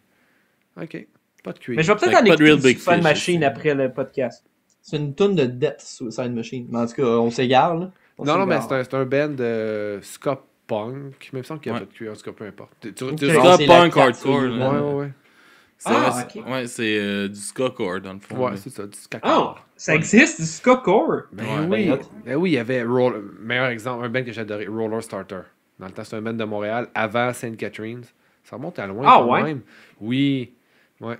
Speaker 3: Ok. Pas de cuivre.
Speaker 2: Mais je vais peut-être
Speaker 4: Fait que
Speaker 2: en
Speaker 4: pas de Real
Speaker 2: écouter
Speaker 4: Big
Speaker 2: Suicide
Speaker 4: Fish
Speaker 2: Machine
Speaker 4: ici.
Speaker 2: après le podcast.
Speaker 1: C'est une toune de Death Suicide Machine. Mais en tout cas, on s'égare, là. On
Speaker 3: Non, mais
Speaker 1: s'égare.
Speaker 3: c'est un band de ska punk, mais il me semble qu'il n'y a
Speaker 4: Ouais.
Speaker 3: pas de cuivre, en tout cas, peu importe.
Speaker 1: Ok.
Speaker 3: Ouais,
Speaker 1: Non,
Speaker 4: Ska
Speaker 1: c'est la
Speaker 4: punk
Speaker 1: carte,
Speaker 4: hardcore,
Speaker 1: c'est-
Speaker 4: là.
Speaker 3: ouais, ouais.
Speaker 4: C'est
Speaker 2: Ah,
Speaker 4: ouais,
Speaker 2: ok.
Speaker 4: ouais, c'est du ska core dans le fond.
Speaker 3: Ouais,
Speaker 4: là.
Speaker 3: c'est ça, du ska.
Speaker 2: Oh, ça existe, du ska core.
Speaker 3: Ben
Speaker 4: Ouais,
Speaker 3: oui.
Speaker 1: ben,
Speaker 3: Ben oui, il y avait meilleur exemple, un band que j'adorais, Roller Starter. Dans le temps, c'est un band de Montréal avant Sainte Catherine. Ça remonte à loin
Speaker 2: Ah,
Speaker 3: quand
Speaker 2: ouais?
Speaker 3: même. Oui. Ouais.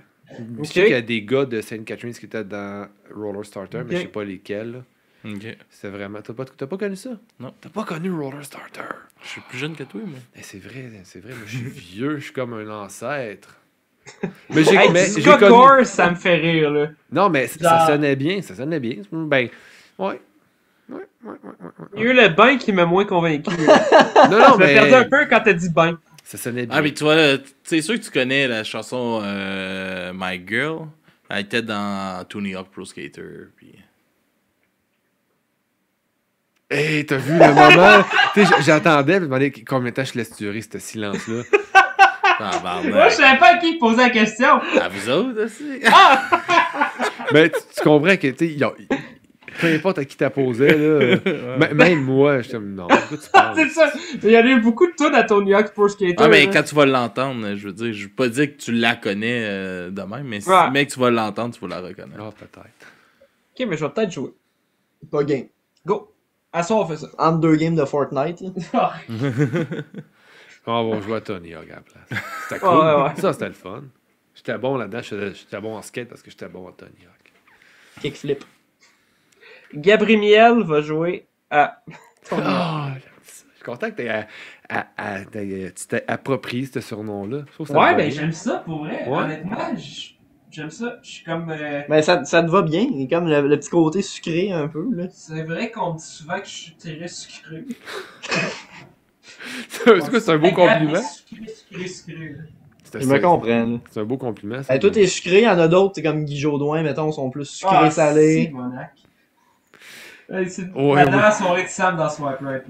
Speaker 3: Je
Speaker 2: Ok.
Speaker 3: sais qu'il y a des gars de Sainte Catherine qui étaient dans Roller Starter, mais
Speaker 2: Ok.
Speaker 3: je sais pas lesquels. Là.
Speaker 4: Ok.
Speaker 3: C'est vraiment. T'as pas connu ça?
Speaker 4: Non.
Speaker 3: T'as pas connu Roller Starter?
Speaker 4: Je suis plus jeune que toi, moi.
Speaker 3: Eh, c'est vrai. Moi, je suis vieux, je suis comme un ancêtre. Mais j'ai
Speaker 2: Hey,
Speaker 3: mais
Speaker 2: du
Speaker 3: j'ai
Speaker 2: ska
Speaker 3: connu.
Speaker 2: core, ça me fait rire, là.
Speaker 3: Non, mais ça
Speaker 2: Genre-
Speaker 3: sonnait bien. Ben, ouais.
Speaker 2: Il y a eu le bain qui m'a moins convaincu.
Speaker 3: Non, non,
Speaker 2: Tu m'as
Speaker 3: mais.
Speaker 2: perdu un peu quand t'as dit bain.
Speaker 3: Ça sonnait bien.
Speaker 4: Ah, mais tu vois, c'est sûr que tu connais la chanson My Girl. Elle était dans Tony Hawk Pro Skater. Puis...
Speaker 3: Hey, t'as vu le moment? Tu sais, j'attendais, puis je me demandais combien de temps je laisse durer ce silence-là.
Speaker 2: Moi, je savais pas à qui poser la question.
Speaker 4: À vous autres aussi.
Speaker 3: Mais tu comprends que, tu sais, peu importe à qui t'as posé, là. Même moi, je non, pourquoi tu parles?
Speaker 2: C'est ça. Il y en a eu beaucoup de tunes à Tony Hawk Pro Skater.
Speaker 4: Ah, mais
Speaker 2: là.
Speaker 4: quand tu vas l'entendre, je veux dire, je veux pas dire que tu la connais de même, mais si
Speaker 2: Ouais.
Speaker 4: mec tu vas l'entendre, tu vas la reconnaître.
Speaker 3: Ah, peut-être.
Speaker 2: Ok, mais je vais peut-être jouer.
Speaker 1: Pas game.
Speaker 2: Go! À soir, on fait ça.
Speaker 1: Entre 2 games de Fortnite. Là.
Speaker 3: On va jouer à Tony Hawk à la place. C'était
Speaker 2: Ouais,
Speaker 3: cool.
Speaker 2: ouais.
Speaker 3: Ça, c'était le fun. J'étais bon là-dedans. J'étais bon en skate parce que j'étais bon à Tony Hawk.
Speaker 1: Kickflip.
Speaker 2: Gabriel va jouer à... Tony Hawk.
Speaker 3: Ah, j'aime ça. Je suis content que tu t'es approprié ce surnom-là. Je trouve ça
Speaker 2: Ouais,
Speaker 3: va
Speaker 2: ben
Speaker 3: bien.
Speaker 2: j'aime ça pour vrai.
Speaker 3: Ouais.
Speaker 2: Honnêtement, j'aime ça. Je suis comme.
Speaker 1: Mais ça te va bien. Il y a comme le petit côté sucré un peu. Là.
Speaker 2: C'est vrai qu'on me dit souvent que je suis très sucré.
Speaker 3: C'est quoi, c'est un beau compliment?
Speaker 2: Sucré.
Speaker 3: C'est
Speaker 1: Je me comprends. Là.
Speaker 3: c'est un beau compliment. Ça.
Speaker 1: Hey, toi, t'es sucré, il y en a d'autres, c'est comme Guy Jodoin, mettons, sont plus sucrés salés.
Speaker 2: C'est bonac. Hey, c'est
Speaker 3: Ouais,
Speaker 2: la dernière soirée de Sam dans Swipe Right.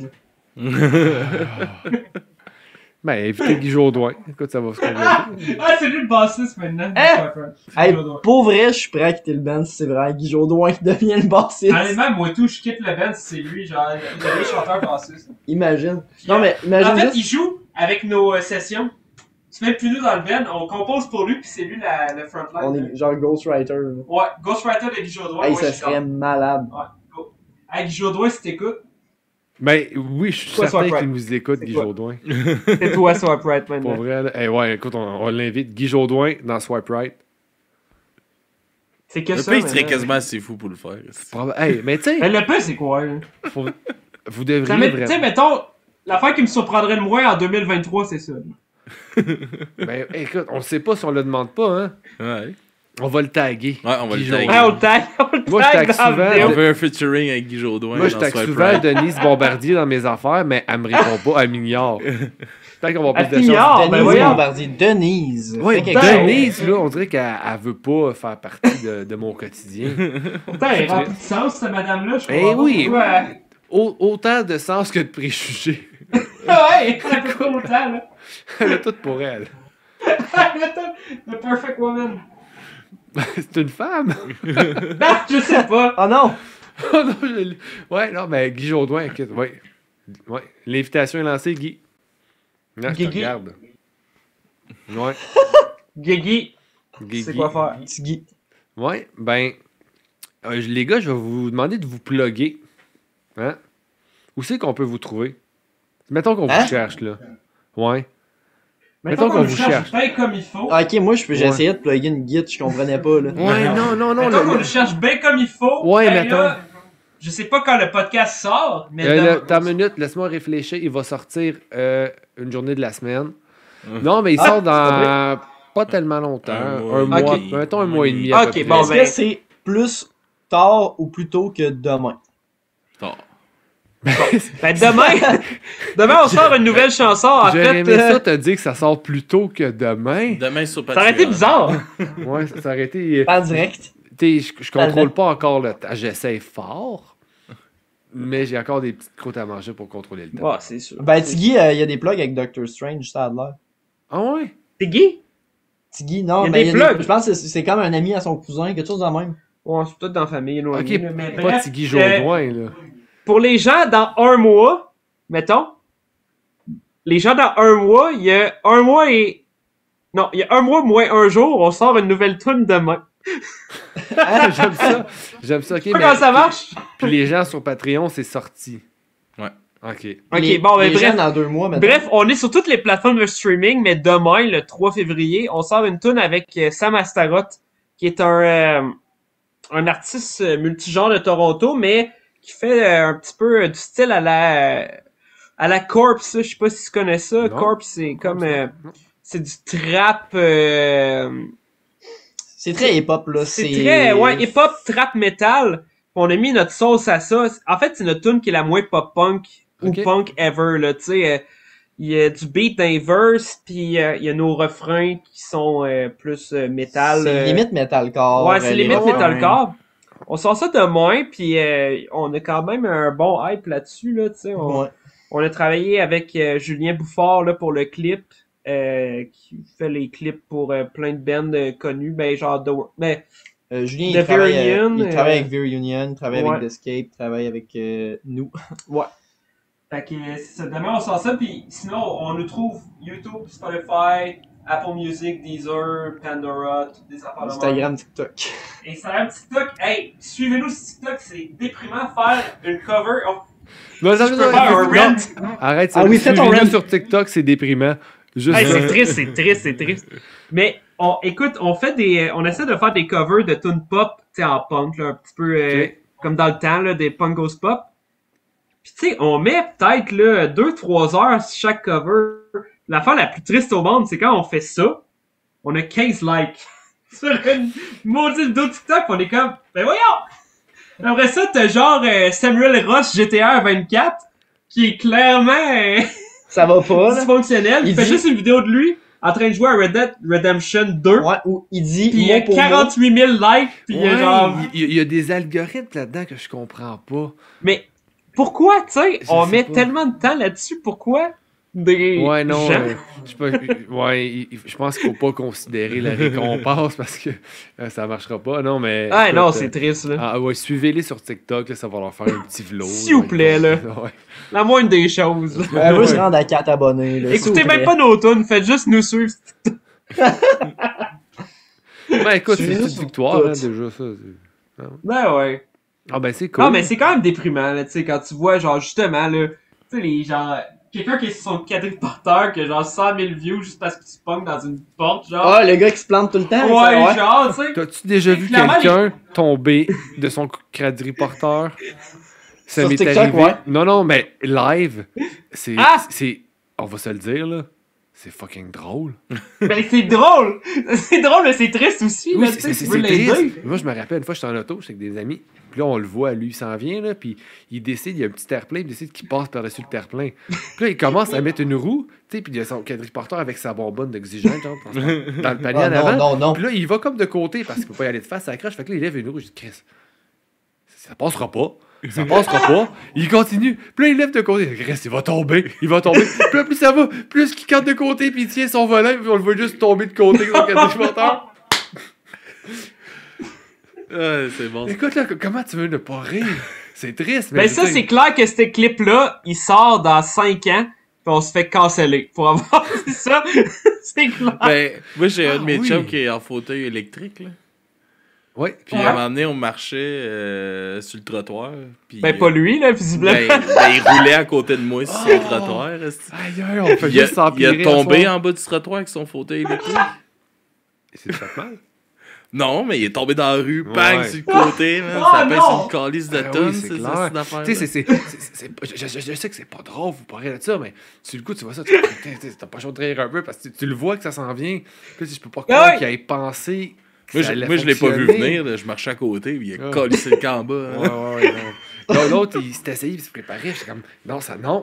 Speaker 2: Là.
Speaker 3: Ben, évitez Guy Jodoin. Écoute, ça va se compléter.
Speaker 2: Ah, c'est lui le bassiste maintenant.
Speaker 1: Hein?
Speaker 2: Swipe Right.
Speaker 1: Hey,
Speaker 2: Jodoin.
Speaker 1: pour vrai, je suis prêt à quitter le band si c'est vrai Guy Jodoin qui devient le bassiste.
Speaker 2: Honnêtement, moi tout, je quitte le band si c'est lui, genre, il devient chanteur bassiste.
Speaker 1: Imagine. Non, mais imagine
Speaker 2: En fait,
Speaker 1: juste...
Speaker 2: il joue avec nos sessions. C'est même plus nous dans le band, on compose pour lui, puis c'est lui le frontline.
Speaker 1: On est genre Ghostwriter. Là.
Speaker 2: Ouais, Ghostwriter de Guy Jodoin.
Speaker 1: Hey,
Speaker 2: moi,
Speaker 1: ça
Speaker 2: je suis
Speaker 1: serait
Speaker 2: comme-
Speaker 1: malade.
Speaker 2: Ouais, go. Hey, Guy Jodoin, si t'écoutes,
Speaker 3: Ben, oui, je suis
Speaker 2: Toi,
Speaker 3: certain
Speaker 2: Swipe Right.
Speaker 3: qu'il nous écoute,
Speaker 2: C'est
Speaker 3: Guy
Speaker 2: quoi?
Speaker 3: Jodoin.
Speaker 2: c'est toi Swipe Right
Speaker 3: Pour
Speaker 2: maintenant.
Speaker 3: vrai, là. Eh ouais, écoute, on l'invite. Guy Jodoin dans Swipe Right.
Speaker 2: C'est que
Speaker 4: Le
Speaker 2: ça.
Speaker 4: pire, il serait
Speaker 2: maintenant.
Speaker 4: quasiment assez fou pour le faire.
Speaker 3: Hey, mais tu sais,
Speaker 2: Mais le pire, c'est quoi, là?
Speaker 3: vous
Speaker 2: Ça
Speaker 3: devriez
Speaker 2: met- Tu sais,
Speaker 3: vraiment...
Speaker 2: mettons, l'affaire qui me surprendrait le moins en 2023, c'est ça.
Speaker 3: Ben, écoute, on sait pas si on le demande pas, hein.
Speaker 4: Ouais.
Speaker 3: On va le taguer.
Speaker 4: Ouais, on va
Speaker 3: Guy
Speaker 4: le taguer.
Speaker 3: Jodoin.
Speaker 2: Hey, on le tag
Speaker 3: Moi, je tag
Speaker 2: dans la
Speaker 3: souvent,
Speaker 2: vidéo.
Speaker 4: On veut un featuring avec Guy Jodoin.
Speaker 3: Moi, je
Speaker 4: dans
Speaker 3: tag
Speaker 4: Swipe
Speaker 3: souvent
Speaker 4: Right.
Speaker 3: Denise Bombardier dans mes affaires, mais elle me répond pas, elle m'ignore. Peut-être qu'on va avoir plus de
Speaker 2: Elle
Speaker 3: chance.
Speaker 2: t'ignore, ben
Speaker 1: Denise
Speaker 2: voyons.
Speaker 1: Bombardier. Denise.
Speaker 3: Oui,
Speaker 1: Fais quelque chose.
Speaker 3: Denise, là, on dirait qu'elle veut pas faire partie de mon quotidien.
Speaker 2: Pourtant, elle remplit de sens, cette madame-là. Je
Speaker 3: Eh
Speaker 2: comprends pas
Speaker 3: oui.
Speaker 2: pourquoi elle-
Speaker 3: Autant de sens que de préjugés.
Speaker 2: Ouais, elle a pas autant, là.
Speaker 3: Elle a tout pour elle.
Speaker 2: The perfect woman.
Speaker 3: C'est une femme.
Speaker 2: Non, je sais pas.
Speaker 1: Oh non!
Speaker 3: Oh non, ouais, non, mais Guy Jodoin, écoute, ouais. Ouais. L'invitation est lancée, Guy. Là, je te
Speaker 2: Guigui.
Speaker 3: regarde. Ouais.
Speaker 2: Guigui,
Speaker 3: Guigui.
Speaker 2: c'est quoi faire?
Speaker 1: Petit Guy.
Speaker 3: Ouais, ben, les gars, je vais vous demander de vous plugger. Hein? Où c'est qu'on peut vous trouver? Mettons qu'on
Speaker 1: Hein?
Speaker 3: vous cherche, là. Ouais.
Speaker 2: Mettons
Speaker 3: qu'on
Speaker 2: qu'on
Speaker 3: vous
Speaker 2: le cherche
Speaker 3: cherche.
Speaker 2: bien comme il faut.
Speaker 1: Ah, ok, moi, j'ai
Speaker 3: Ouais.
Speaker 1: essayé de plugger une guide, je comprenais pas, là.
Speaker 3: Ouais, non,
Speaker 2: Mettons qu'on
Speaker 3: le-
Speaker 2: le cherche bien comme il faut.
Speaker 3: Ouais,
Speaker 2: Ben
Speaker 3: mettons.
Speaker 2: là, je sais pas quand le podcast sort, mais...
Speaker 3: T'as une minute, laisse-moi réfléchir. Il va sortir une journée de la semaine.
Speaker 4: Hum.
Speaker 3: Non, mais il
Speaker 1: Ah,
Speaker 3: sort
Speaker 1: c'est
Speaker 3: dans pas tellement longtemps.
Speaker 4: Un
Speaker 3: Un
Speaker 4: mois.
Speaker 3: mois.
Speaker 2: Ok.
Speaker 3: Mettons un mois et demi à
Speaker 2: Ok,
Speaker 3: peu près.
Speaker 2: bon,
Speaker 1: Est-ce
Speaker 2: ben-
Speaker 1: que c'est plus tard ou plus tôt que demain?
Speaker 4: Oh.
Speaker 2: Ben demain on sort une nouvelle chanson, en
Speaker 3: J'aurais
Speaker 2: fait.
Speaker 3: aimé ça te dire que ça sort plus tôt que demain.
Speaker 4: Demain sur
Speaker 2: Ça aurait été
Speaker 4: Patreon.
Speaker 2: bizarre.
Speaker 3: Ouais, ça aurait été.
Speaker 1: En direct.
Speaker 3: Tu sais, je contrôle pas encore le temps. J'essaie fort. Mais j'ai encore des petites croûtes à manger pour contrôler le temps.
Speaker 2: Ouais, c'est sûr.
Speaker 1: Ben, Tiggy, il y a des plugs avec Doctor Strange, ça a l'air.
Speaker 3: Ah ouais?
Speaker 2: T'es gay?
Speaker 1: Tiggy, non,
Speaker 2: Il y a
Speaker 1: mais
Speaker 2: des plugs.
Speaker 1: je pense que c'est comme un ami à son cousin, quelque chose de même.
Speaker 2: Ouais, c'est peut-être dans la famille,
Speaker 3: Ok,
Speaker 2: éloigné, là, mais
Speaker 3: pas
Speaker 2: bref,
Speaker 3: Tiggy Jodoin, là.
Speaker 2: pour les gens dans un mois, mettons, les gens dans un mois, il y a un mois et... Non, il y a un mois moins un jour, on sort une nouvelle tune demain.
Speaker 3: J'aime ça. J'aime ça. Ok,
Speaker 2: Tu sais pas comment ça marche?
Speaker 3: Puis les gens sur Patreon, c'est sorti.
Speaker 4: Ouais.
Speaker 3: Ok.
Speaker 2: Ok,
Speaker 1: Les-
Speaker 2: bon, ben
Speaker 1: les gens
Speaker 2: bref.
Speaker 1: dans 2 mois, maintenant.
Speaker 2: Bref, on est sur toutes les plateformes de streaming, mais demain, le 3 février, on sort une tune avec Sam Astaroth, qui est un artiste multigenre de Toronto, mais qui fait un petit peu du style à la Corpse. Je sais pas si tu connais ça.
Speaker 3: Non.
Speaker 2: Corpse, c'est comme
Speaker 3: Non.
Speaker 2: c'est du trap.
Speaker 1: C'est très hip-hop, là.
Speaker 2: C'est très hip-hop, trap metal. On a mis notre sauce à ça. En fait, c'est notre tune qui est la moins pop-punk ou
Speaker 3: Ok.
Speaker 2: punk ever, là, tu sais. Il y a du beat dans les verses, puis il y a nos refrains qui sont plus metal.
Speaker 1: C'est limite metalcore.
Speaker 2: Ouais, c'est
Speaker 1: les
Speaker 2: limite
Speaker 1: refrains.
Speaker 2: metalcore. On sort ça demain, puis on a quand même un bon hype là-dessus, là, tu sais.
Speaker 1: Ouais.
Speaker 2: On a travaillé avec Julien Bouffard là, pour le clip, qui fait les clips pour plein de bands connus, ben genre ben,
Speaker 1: Julien,
Speaker 2: The
Speaker 1: il travaille,
Speaker 2: Very
Speaker 1: il travaille
Speaker 2: Union,
Speaker 1: avec Very Union, il travaille
Speaker 2: ouais.
Speaker 1: avec The Escape, il travaille avec nous.
Speaker 2: ouais. Fait que c'est ça. Demain on sort ça, puis sinon on nous trouve YouTube, Spotify, Apple Music, Deezer, Pandora, toutes des affaires de même.
Speaker 1: Instagram, TikTok.
Speaker 2: Et Instagram, TikTok, hey, suivez-nous sur TikTok, c'est déprimant faire une cover.
Speaker 3: Non,
Speaker 2: Si je peux faire un rant.
Speaker 3: Arrête,
Speaker 1: Ah oui, fais ton
Speaker 3: suivez-nous
Speaker 1: rant.
Speaker 3: sur TikTok, c'est déprimant. Juste
Speaker 2: Hey,
Speaker 3: ça.
Speaker 2: c'est triste. Mais écoute, on essaie de faire des covers de tunes pop, tu sais, en punk, là, un petit peu
Speaker 3: Ok.
Speaker 2: comme dans le temps, là, des punkos pop. Puis tu sais, on met peut-être là 2-3 heures sur chaque cover. L'affaire la plus triste au monde, c'est quand on fait ça, on a 15 likes sur une maudite vidéo TikTok, on est comme, ben voyons! Après ça, t'as genre Samuel Ross GTR 24 qui est clairement
Speaker 1: Ça va pas, là.
Speaker 2: dysfonctionnel. Il
Speaker 1: Il
Speaker 2: fait
Speaker 1: dit-
Speaker 2: juste une vidéo de lui en train de jouer à Red Dead Redemption 2.
Speaker 1: Ouais, où il dit
Speaker 2: Pis il y a
Speaker 1: mot pour mot.
Speaker 2: 48 000 likes, pis il y a
Speaker 3: Ouais,
Speaker 2: genre...
Speaker 3: il y a des algorithmes là-dedans que je comprends pas.
Speaker 2: Mais pourquoi, tu sais,
Speaker 3: Je
Speaker 2: on
Speaker 3: sais
Speaker 2: met
Speaker 3: pas.
Speaker 2: tellement de temps là-dessus, pourquoi des
Speaker 3: Ouais, non,
Speaker 2: gens...
Speaker 3: je sais pas, je pense qu'il faut pas considérer la récompense parce que ça marchera pas. Non, mais.
Speaker 2: Ah
Speaker 3: écoute,
Speaker 2: non, c'est triste, là.
Speaker 3: Ah ouais, suivez-les sur TikTok, là, ça va leur faire un petit vlog.
Speaker 2: S'il vous plaît, là.
Speaker 3: Ouais.
Speaker 2: La moindre des choses.
Speaker 1: On veut se rendre à 4 abonnés, là.
Speaker 2: Écoutez
Speaker 1: s'il vous
Speaker 2: même
Speaker 1: plaît.
Speaker 2: pas nos tunes, faites juste nous suivre.
Speaker 3: Ben écoute, c'est
Speaker 1: Suivez-nous
Speaker 3: une
Speaker 1: sur
Speaker 3: victoire,
Speaker 1: tout.
Speaker 3: hein, déjà, ça.
Speaker 2: Ben ouais.
Speaker 3: Ah ben c'est cool.
Speaker 2: Non, mais c'est quand même déprimant, là, tu sais, quand tu vois, genre, justement, là, tu sais, les gens... Quelqu'un qui est sur son quadriporteur, qui a genre 100 000 views juste parce que tu pognes dans une porte, genre...
Speaker 1: Ah, le gars qui se plante tout le temps.
Speaker 2: ouais,
Speaker 1: ça,
Speaker 2: genre, tu sais...
Speaker 3: T'as-tu déjà vu
Speaker 2: Clairement,
Speaker 3: quelqu'un tomber de son quadriporteur? Ça
Speaker 1: Sur
Speaker 3: m'est
Speaker 1: TikTok,
Speaker 3: arrivé.
Speaker 1: ouais.
Speaker 3: Non, mais live, c'est.
Speaker 2: Ah!
Speaker 3: On va se le dire, là. C'est fucking drôle.
Speaker 2: Ben, c'est drôle! C'est drôle, mais c'est triste aussi,
Speaker 3: Oui,
Speaker 2: là, tu sais,
Speaker 3: c'est
Speaker 2: tu veux
Speaker 3: triste.
Speaker 2: l'aider.
Speaker 3: Moi, je me rappelle, une fois, j'étais en auto, j'étais avec des amis. Puis là, on le voit, lui, il s'en vient, là. Puis il décide, il y a un petit terre-plein, il décide qu'il passe par-dessus le terre-plein. Puis là, il commence à mettre une roue, tu sais, puis il y a son quadriporteur avec sa bonbonne d'oxygène, genre, dans le panier
Speaker 1: Ah,
Speaker 3: en avant.
Speaker 1: non.
Speaker 3: Puis là, il va comme de côté parce qu'il peut pas y aller de face, ça accroche. Fait que là, il lève une roue. Je dis, Chris, ça passera pas. Ça passera pas. Il continue. Puis là, il lève de côté. Chris, il va tomber. Il va tomber. Puis là, plus ça va, plus qu'il carte de côté, puis il tient son volant, puis on le voit juste tomber de côté comme un quadriporteur.
Speaker 4: C'est bon.
Speaker 3: Écoute, là, comment tu veux ne pas rire? C'est triste, mais.
Speaker 2: Ben
Speaker 3: je
Speaker 2: ça,
Speaker 3: veux dire-
Speaker 2: c'est clair que ce clip-là, il sort dans 5 ans, pis on se fait canceller pour avoir c'est ça. C'est clair.
Speaker 4: Ben, moi, j'ai un de mes
Speaker 3: oui.
Speaker 4: chums qui est en fauteuil électrique, là.
Speaker 3: Ouais.
Speaker 4: Puis à un moment donné, on marchait sur le trottoir. Puis,
Speaker 2: Ben pas lui, là, visiblement.
Speaker 4: il roulait à côté de moi sur le trottoir. esti.
Speaker 3: Aïe, aïe, on fait
Speaker 4: Il a,
Speaker 3: juste s'empirer.
Speaker 4: il a tombé
Speaker 3: à soir.
Speaker 4: en bas du trottoir avec son fauteuil électrique.
Speaker 3: C'est fait mal.
Speaker 4: Non, mais il est tombé dans la rue,
Speaker 3: Ouais.
Speaker 4: bang, sur le côté, man.
Speaker 2: Oh,
Speaker 4: Ça pèse
Speaker 2: non!
Speaker 4: une calice de
Speaker 3: Ah oui,
Speaker 4: tonnes,
Speaker 3: c'est
Speaker 4: c'est
Speaker 3: clair.
Speaker 4: ça, cette affaire.
Speaker 3: Tu sais, je sais que c'est pas drôle, vous parlez de ça, mais sur le coup, tu vois ça, t'as pas chaud de rire un peu parce que tu le vois que ça s'en vient. Puis je peux pas croire
Speaker 2: ouais.
Speaker 3: qu'il ait pensé. que
Speaker 4: Moi,
Speaker 3: ça
Speaker 4: je,
Speaker 3: allait
Speaker 4: moi, je l'ai pas vu
Speaker 3: fonctionner.
Speaker 4: venir, là. Je marchais à côté, puis il a
Speaker 3: Ah.
Speaker 4: collissé le camp en bas. hein.
Speaker 3: Ouais, non. Là, l'autre, il s'est essayé, il se préparait. J'étais comme, non, ça, non.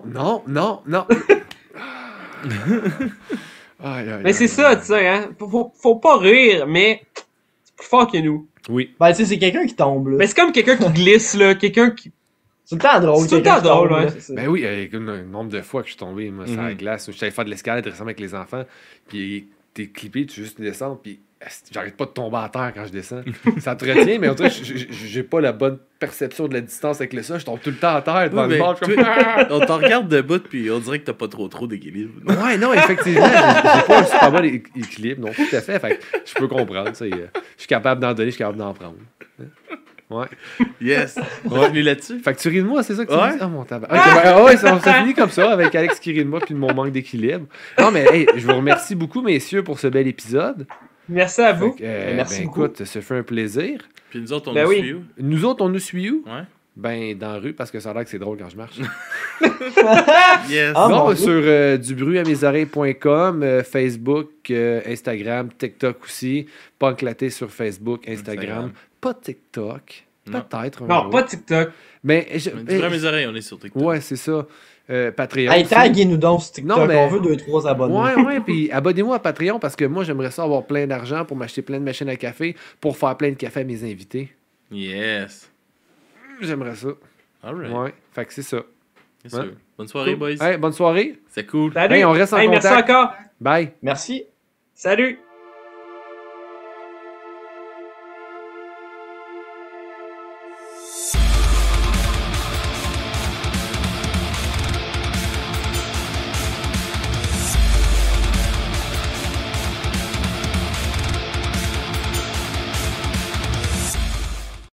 Speaker 3: Aïe, aïe,
Speaker 2: Mais c'est
Speaker 3: aïe,
Speaker 2: ça,
Speaker 3: aïe.
Speaker 2: tu sais, hein. Faut pas rire, mais c'est plus fort que nous.
Speaker 3: Oui.
Speaker 1: Ben, tu sais, c'est quelqu'un qui tombe, là.
Speaker 2: Mais c'est comme quelqu'un qui glisse, là. Quelqu'un qui...
Speaker 1: C'est tout le temps drôle.
Speaker 2: C'est tout le
Speaker 1: quelqu'un
Speaker 2: temps
Speaker 1: qui tombe,
Speaker 2: drôle,
Speaker 1: là.
Speaker 2: ouais.
Speaker 1: C'est ça.
Speaker 3: Ben oui, le nombre de fois que je suis tombé, moi, sur la glace. J'allais faire de l'escalade récemment avec les enfants, puis t'es clippé, tu juste descends, puis j'arrête pas de tomber à terre quand je descends. Ça te retient, mais en tout cas, j'ai pas la bonne perception de la distance avec le sol. Je tombe tout le temps à terre devant
Speaker 4: Ouais,
Speaker 3: le
Speaker 4: mais
Speaker 3: bord. Je suis comme, ah!
Speaker 4: On t'en regarde debout, puis on dirait que t'as pas trop d'équilibre.
Speaker 3: Ouais, non, effectivement, j'ai pas un super bon équilibre, non, tout à fait. Fait que je peux comprendre, tu sais, je suis capable d'en donner, je suis capable d'en prendre. Ouais.
Speaker 4: Yes. On va finir là-dessus.
Speaker 3: Fait que tu ris de moi, c'est ça que tu
Speaker 4: Ouais.
Speaker 3: dis? Ah, mon tabac. Ok, ben, ouais, ça finit comme ça, avec Alex qui rit de moi puis de mon manque d'équilibre. Non, mais hey, je vous remercie beaucoup, messieurs, pour ce bel épisode.
Speaker 2: Merci à vous.
Speaker 3: Fait que,
Speaker 1: Merci
Speaker 3: ben,
Speaker 1: beaucoup.
Speaker 3: écoute, ça fait un plaisir.
Speaker 4: Puis nous autres, on
Speaker 2: Ben
Speaker 4: nous
Speaker 2: oui.
Speaker 4: suit où?
Speaker 3: Nous autres, on nous suit où?
Speaker 4: Ouais.
Speaker 3: Ben, dans la rue, parce que ça a l'air que c'est drôle quand je marche.
Speaker 4: Yes.
Speaker 1: Ah,
Speaker 3: non,
Speaker 1: mon Dieu.
Speaker 3: sur dubruitamesoreilles.com, Facebook, Instagram, TikTok aussi. Punklatté sur Facebook, Instagram.
Speaker 4: Instagram.
Speaker 3: Pas TikTok.
Speaker 4: Non.
Speaker 3: Peut-être un
Speaker 2: Non,
Speaker 3: jour.
Speaker 2: pas TikTok.
Speaker 3: Mais,
Speaker 4: Du vrai mes oreilles, on est sur TikTok.
Speaker 3: ouais, c'est ça. Patreon.
Speaker 1: Hey,
Speaker 3: aussi.
Speaker 1: taguez-nous donc sur TikTok.
Speaker 3: Non, mais-
Speaker 1: On veut 2-3 abonnés.
Speaker 3: Ouais, puis abonnez-moi à Patreon parce que moi, j'aimerais ça avoir plein d'argent pour m'acheter plein de machines à café pour faire plein de café à mes invités.
Speaker 4: Yes.
Speaker 3: J'aimerais ça.
Speaker 4: Alright.
Speaker 3: Ouais, fait que c'est ça.
Speaker 4: Bien
Speaker 3: Ouais.
Speaker 4: sûr. Bonne soirée,
Speaker 3: Cool.
Speaker 4: boys.
Speaker 3: Hey, bonne soirée.
Speaker 4: C'est cool.
Speaker 2: Salut.
Speaker 3: Hey, on reste en
Speaker 2: Hey, merci
Speaker 3: contact.
Speaker 2: encore.
Speaker 3: Bye.
Speaker 1: Merci.
Speaker 2: Salut.